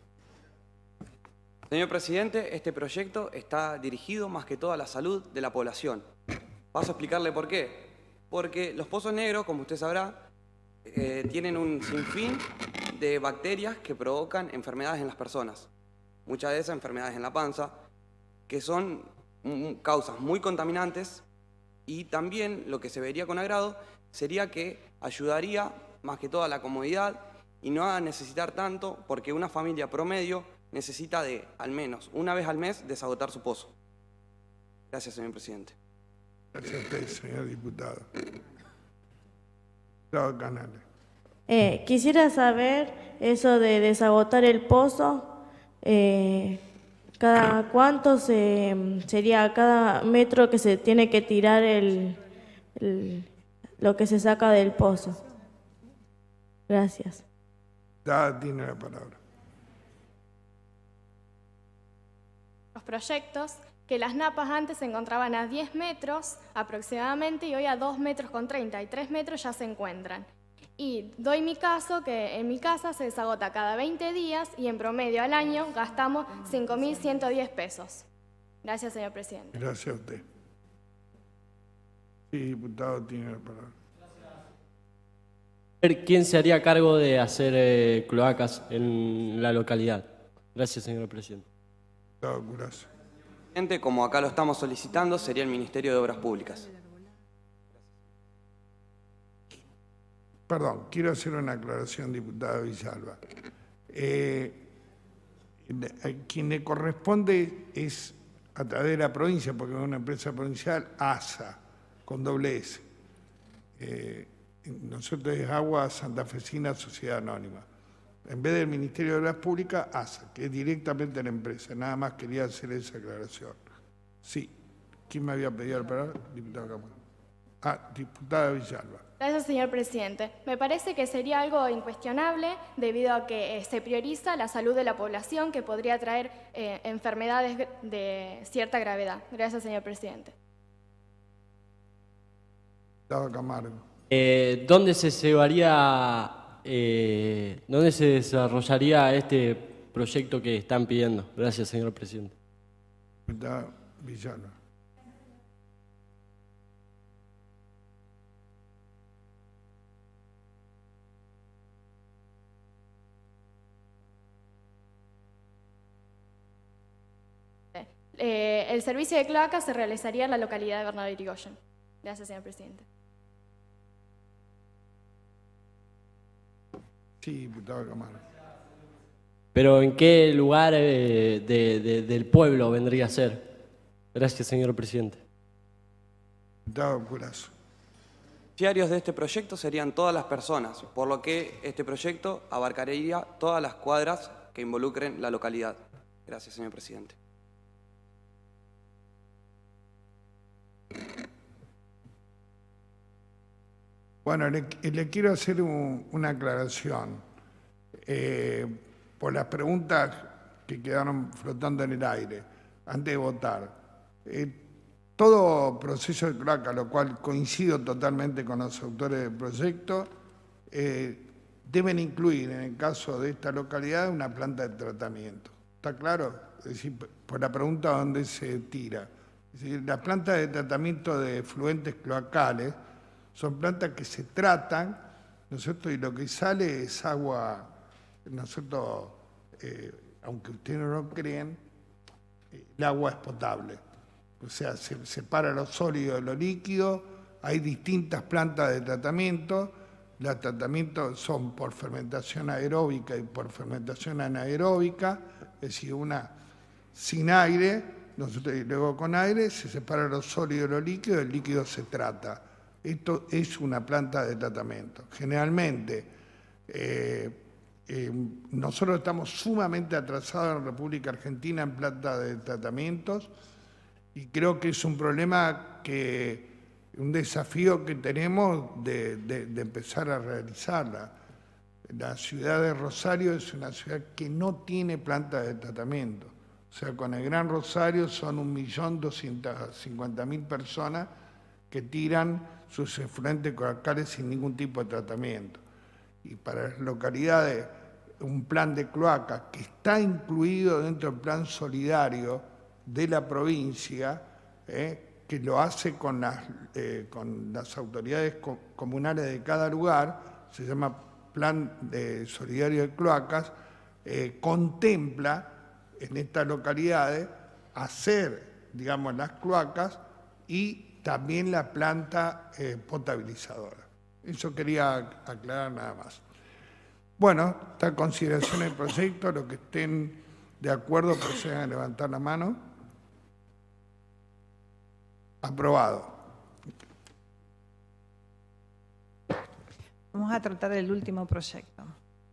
Señor presidente, este proyecto está dirigido más que todo a la salud de la población. Paso a explicarle por qué. Porque los pozos negros, como usted sabrá, tienen un sinfín de bacterias que provocan enfermedades en las personas. Muchas de esas enfermedades en la panza, que son causas muy contaminantes, y también lo que se vería con agrado sería que ayudaría más que todo a la comodidad y no a necesitar tanto, porque una familia promedio necesita de al menos una vez al mes desagotar su pozo. Gracias, señor presidente. Gracias a usted, señor diputado. Diputado Canales. Quisiera saber eso de desagotar el pozo. ¿Cada cuánto sería cada metro que se tiene que tirar lo que se saca del pozo? Gracias. Ya tiene la palabra. Los proyectos, que las napas antes se encontraban a 10 metros aproximadamente y hoy a 2 metros con 30 y 3 metros ya se encuentran. Y doy mi caso, que en mi casa se desagota cada 20 días y en promedio al año gastamos 5.110 pesos. Gracias, señor presidente. Gracias a usted. Sí, diputado, tiene la palabra. ¿Quién se haría cargo de hacer cloacas en la localidad? Gracias, señor presidente. Presidente, como acá lo estamos solicitando, sería el Ministerio de Obras Públicas. Perdón, quiero hacer una aclaración, diputada Villalba. Quien le corresponde es, a través de la provincia, porque es una empresa provincial, ASA, con doble S. Nosotros es Agua Santafesina Sociedad Anónima. En vez del Ministerio de Obras Públicas, ASA, que es directamente la empresa. Nada más quería hacer esa aclaración. Sí. ¿Quién me había pedido la palabra? Diputada Cámara. Diputada Villalba. Gracias, señor presidente. Me parece que sería algo incuestionable debido a que se prioriza la salud de la población que podría traer enfermedades de cierta gravedad. Gracias, señor presidente. Diputada Camargo. ¿Dónde se desarrollaría este proyecto que están pidiendo? Gracias, señor presidente. Diputada Villalba. El servicio de cloacas se realizaría en la localidad de Bernardo Irigoyen. Gracias, señor presidente. Sí, diputado Camargo. ¿Pero en qué lugar del pueblo vendría a ser? Gracias, señor presidente. Diputado Curazo. Beneficiarios de este proyecto serían todas las personas, por lo que este proyecto abarcaría todas las cuadras que involucren la localidad. Gracias, señor presidente. Bueno, le quiero hacer una aclaración. Por las preguntas que quedaron flotando en el aire, antes de votar. Todo proceso de cloaca, lo cual coincido totalmente con los autores del proyecto, deben incluir, en el caso de esta localidad, una planta de tratamiento. ¿Está claro? Es decir, por la pregunta dónde se tira. Es decir, las plantas de tratamiento de efluentes cloacales son plantas que se tratan, ¿no es cierto? Y lo que sale es agua, ¿no es cierto? Aunque ustedes no lo creen, el agua es potable. O sea, se separa lo sólido de lo líquido, hay distintas plantas de tratamiento. Los tratamientos son por fermentación aeróbica y por fermentación anaeróbica, es decir, una sin aire, nosotros, y luego con aire, se separa lo sólido de lo líquido, el líquido se trata. Esto es una planta de tratamiento. Generalmente, nosotros estamos sumamente atrasados en República Argentina en plantas de tratamientos y creo que es un problema un desafío que tenemos de empezar a realizarla. La ciudad de Rosario es una ciudad que no tiene planta de tratamiento. O sea, con el Gran Rosario son 1.250.000 personas que tiran sus efluentes cloacales sin ningún tipo de tratamiento. Y para las localidades, un plan de cloaca que está incluido dentro del plan solidario de la provincia, que lo hace con las autoridades comunales de cada lugar, se llama Plan Solidario de Cloacas, contempla en estas localidades hacer, digamos, las cloacas y también la planta potabilizadora. Eso quería aclarar nada más. Bueno, está en consideración el proyecto. Los que estén de acuerdo procedan a levantar la mano. Aprobado. Vamos a tratar el último proyecto.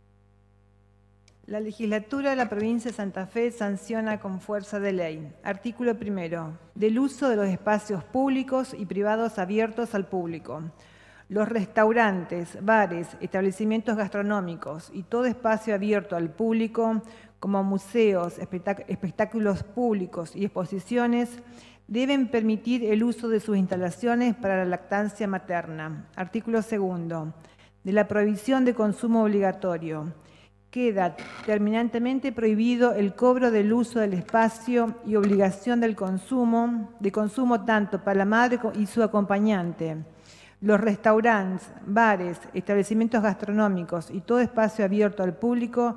La legislatura de la provincia de Santa Fe sanciona con fuerza de ley. Artículo 1. Del uso de los espacios públicos y privados abiertos al público. Los restaurantes, bares, establecimientos gastronómicos y todo espacio abierto al público, como museos, espectáculos públicos y exposiciones, deben permitir el uso de sus instalaciones para la lactancia materna. Artículo 2. De la prohibición de consumo obligatorio. Queda terminantemente prohibido el cobro del uso del espacio y obligación de consumo tanto para la madre y su acompañante. Los restaurantes, bares, establecimientos gastronómicos y todo espacio abierto al público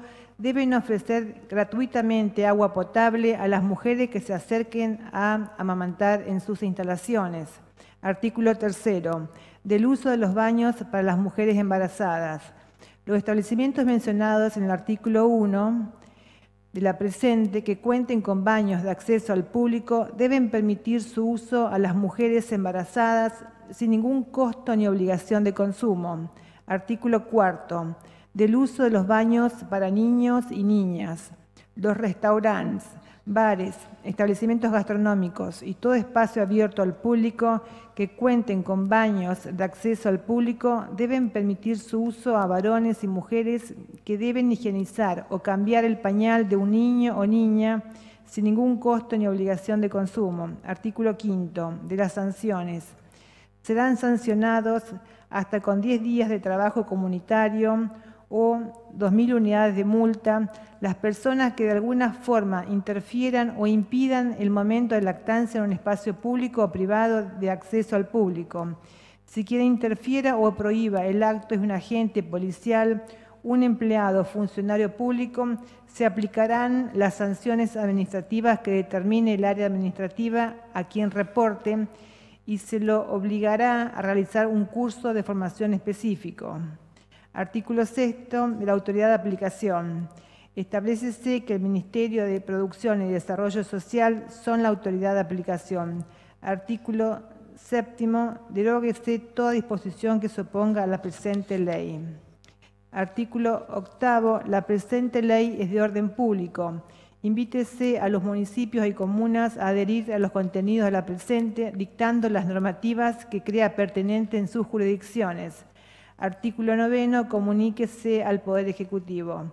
deben ofrecer gratuitamente agua potable a las mujeres que se acerquen a amamantar en sus instalaciones. Artículo 3. Del uso de los baños para las mujeres embarazadas. Los establecimientos mencionados en el artículo 1 de la presente que cuenten con baños de acceso al público deben permitir su uso a las mujeres embarazadas sin ningún costo ni obligación de consumo. Artículo 4. Del uso de los baños para niños y niñas. Los restaurantes, bares, establecimientos gastronómicos y todo espacio abierto al público que cuenten con baños de acceso al público deben permitir su uso a varones y mujeres que deben higienizar o cambiar el pañal de un niño o niña sin ningún costo ni obligación de consumo. Artículo 5. De las sanciones. Serán sancionados hasta con 10 días de trabajo comunitario o 2.000 unidades de multa las personas que de alguna forma interfieran o impidan el momento de lactancia en un espacio público o privado de acceso al público. Si quien interfiera o prohíba el acto es un agente policial, un empleado o funcionario público, se aplicarán las sanciones administrativas que determine el área administrativa a quien reporte y se lo obligará a realizar un curso de formación específico. Artículo 6 de la Autoridad de Aplicación. Establécese que el Ministerio de Producción y Desarrollo Social son la autoridad de aplicación. Artículo 7. Deróguese toda disposición que se oponga a la presente ley. Artículo 8. La presente ley es de orden público. Invítese a los municipios y comunas a adherir a los contenidos de la presente, dictando las normativas que crea pertinente en sus jurisdicciones. Artículo 9. Comuníquese al Poder Ejecutivo.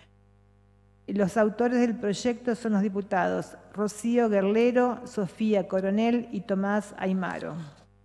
Los autores del proyecto son los diputados Rocío Guerlero, Sofía Coronel y Tomás Aymaro.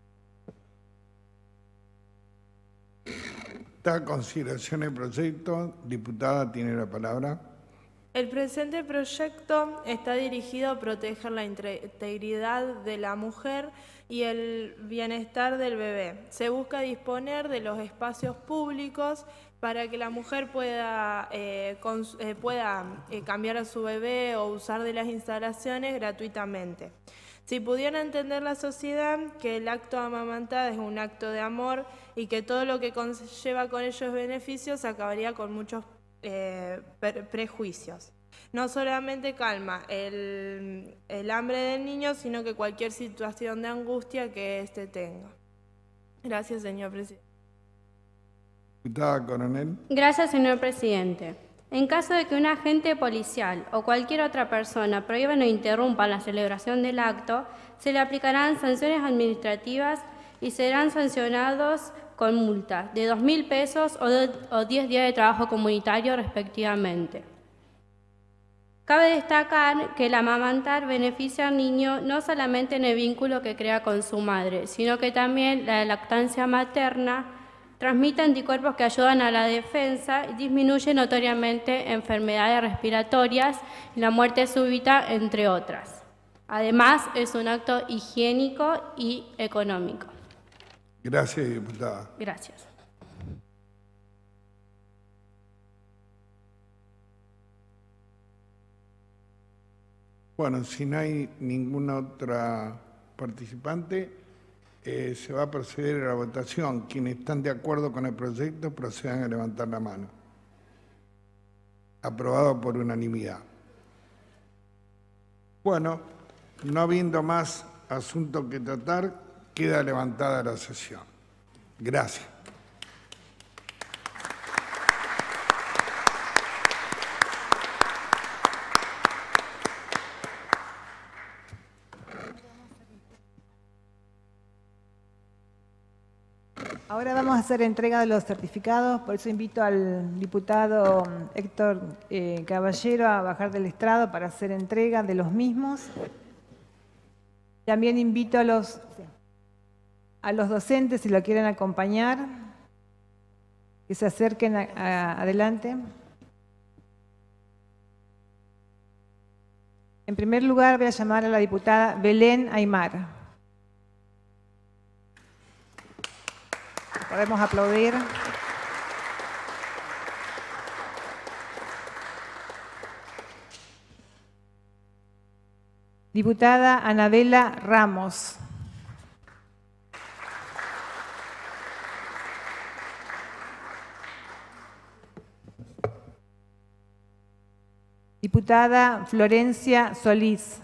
Está a consideración el proyecto. Diputada, tiene la palabra. El presente proyecto está dirigido a proteger la integridad de la mujer y el bienestar del bebé. Se busca disponer de los espacios públicos para que la mujer pueda cambiar a su bebé o usar de las instalaciones gratuitamente. Si pudiera entender la sociedad que el acto de amamantar es un acto de amor y que todo lo que conlleva con ellos beneficios acabaría con muchos prejuicios. No solamente calma el hambre del niño, sino que cualquier situación de angustia que éste tenga. Gracias, señor presidente. Diputada Coronel. Gracias, señor presidente. En caso de que un agente policial o cualquier otra persona prohíban o interrumpan la celebración del acto, se le aplicarán sanciones administrativas y serán sancionados con multas de 2.000 pesos o 10 días de trabajo comunitario respectivamente. Cabe destacar que el amamantar beneficia al niño no solamente en el vínculo que crea con su madre, sino que también la lactancia materna transmite anticuerpos que ayudan a la defensa y disminuye notoriamente enfermedades respiratorias y la muerte súbita, entre otras. Además, es un acto higiénico y económico. Gracias, diputada. Gracias. Bueno, si no hay ninguna otra participante, se va a proceder a la votación. Quienes están de acuerdo con el proyecto procedan a levantar la mano. Aprobado por unanimidad. Bueno, no habiendo más asunto que tratar, queda levantada la sesión. Gracias. Ahora vamos a hacer entrega de los certificados, por eso invito al diputado Héctor Caballero a bajar del estrado para hacer entrega de los mismos. También invito a los docentes, si lo quieren acompañar, que se acerquen adelante. En primer lugar, voy a llamar a la diputada Belén Aymar. Podemos aplaudir. Diputada Anabela Ramos. Diputada Florencia Solís.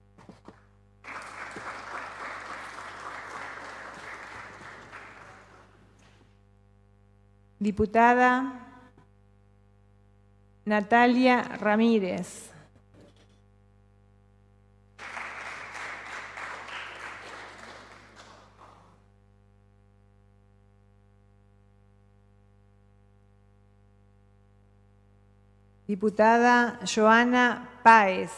Diputada Natalia Ramírez. Diputada Joana Páez.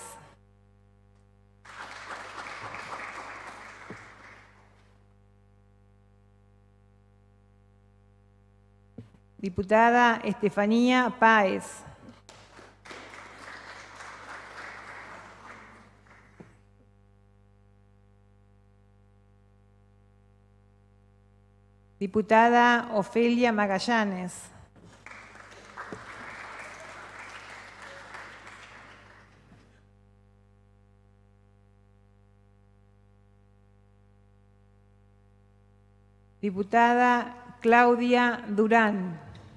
Diputada Estefanía Páez. Diputada Ofelia Magallanes. Diputada Claudia Durán.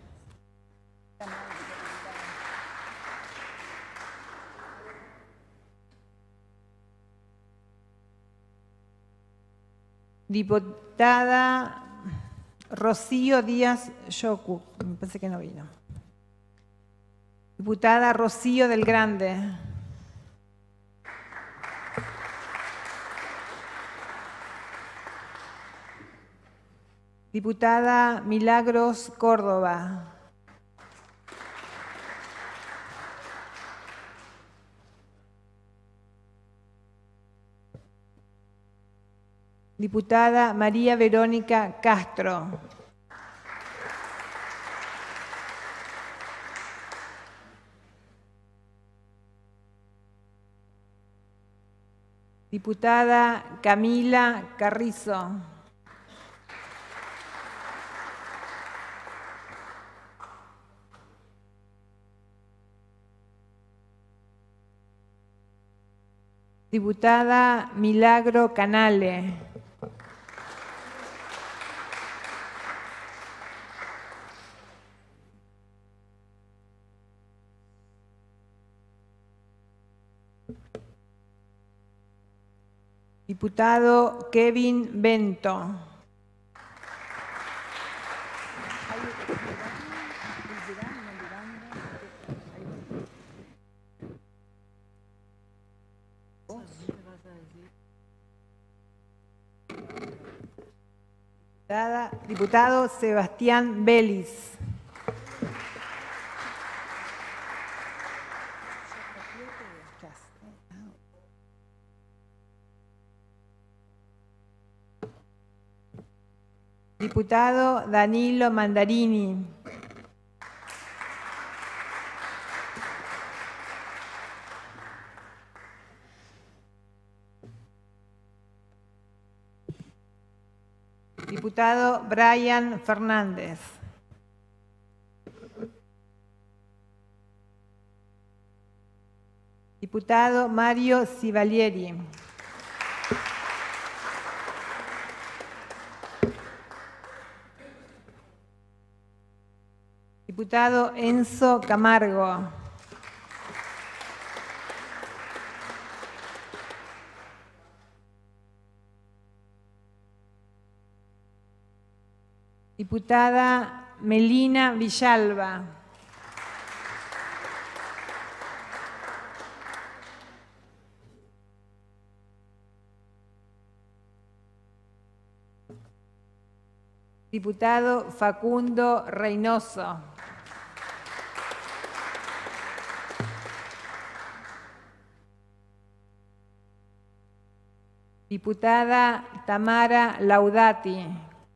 Diputada Rocío Díaz Yocu, me parece que no vino. Diputada Rocío del Grande. Diputada Milagros Córdoba. Diputada María Verónica Castro. Diputada Camila Carrizo. Diputada Milagro Canale. Diputado Kevin Bento. Diputado Sebastián Vélez. Diputado Danilo Mandarini. Diputado Brian Fernández. Diputado Mario Civalieri. Diputado Enzo Camargo. Diputada Melina Villalba. Diputado Facundo Reynoso. Diputada Tamara Laudati.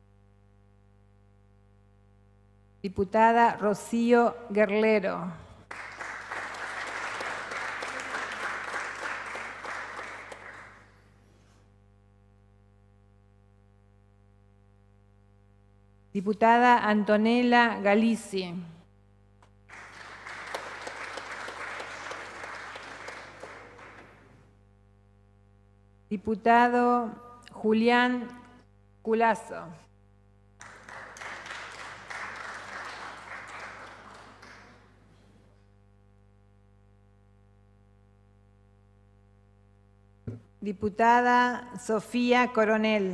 Diputada Rocío Guerlero. Diputada Antonella Galizzi. Diputado Julián Culazo. Diputada Sofía Coronel.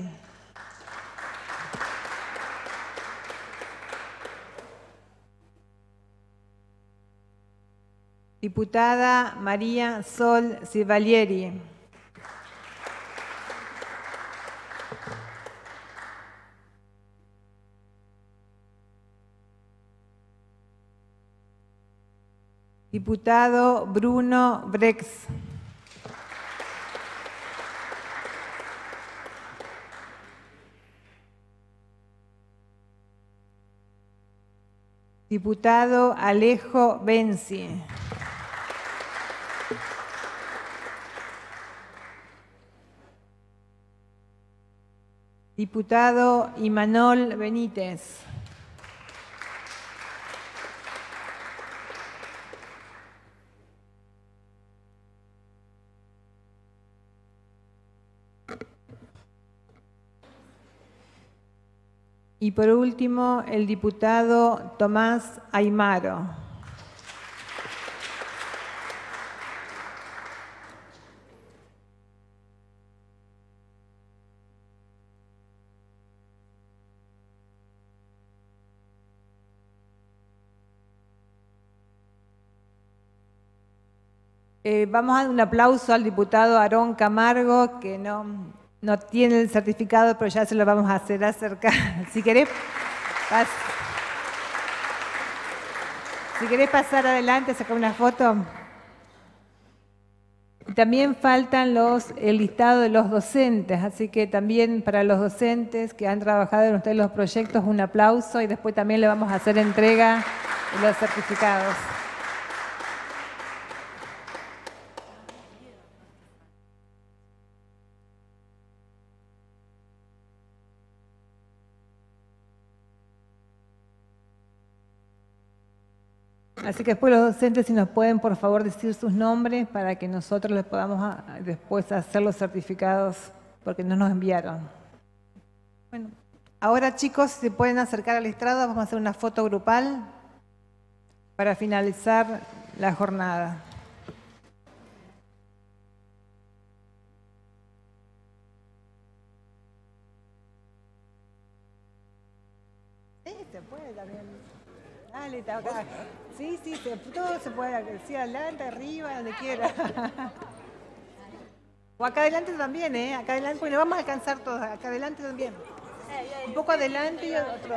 Diputada María Sol Civalieri. Diputado Bruno Brex. Diputado Alejo Benzi. Diputado Imanol Benítez. Y por último, el diputado Tomás Aymaro. Vamos a dar un aplauso al diputado Aarón Camargo, que no tiene el certificado, pero ya se lo vamos a hacer acercar. Si querés pasar adelante, sacar una foto. También faltan el listado de los docentes, así que también para los docentes que han trabajado en ustedes los proyectos, un aplauso, y después también le vamos a hacer entrega de los certificados. Así que después los docentes, si nos pueden por favor decir sus nombres para que nosotros les podamos después hacer los certificados, porque no nos enviaron. Bueno, ahora chicos, si se pueden acercar al estrado, vamos a hacer una foto grupal para finalizar la jornada. Sí, se puede también. Dale, está acá. Sí, todo se puede, sí, adelante, arriba, donde quiera. O acá adelante también, ¿eh? Acá adelante, porque lo vamos a alcanzar todos. Acá adelante también. Un poco adelante y otro.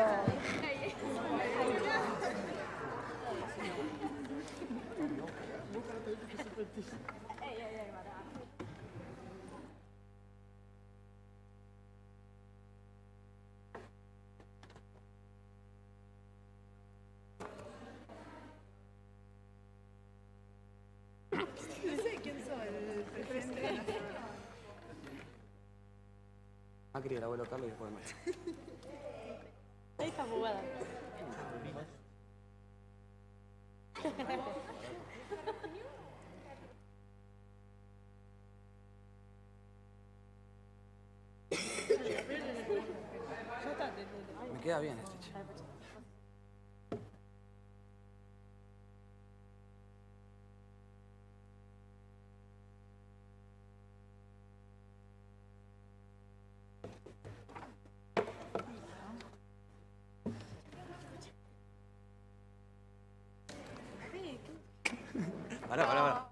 Macri, el abuelo Carlos y después Macri. Ahí está jugada. Me queda bien este, che. Pará.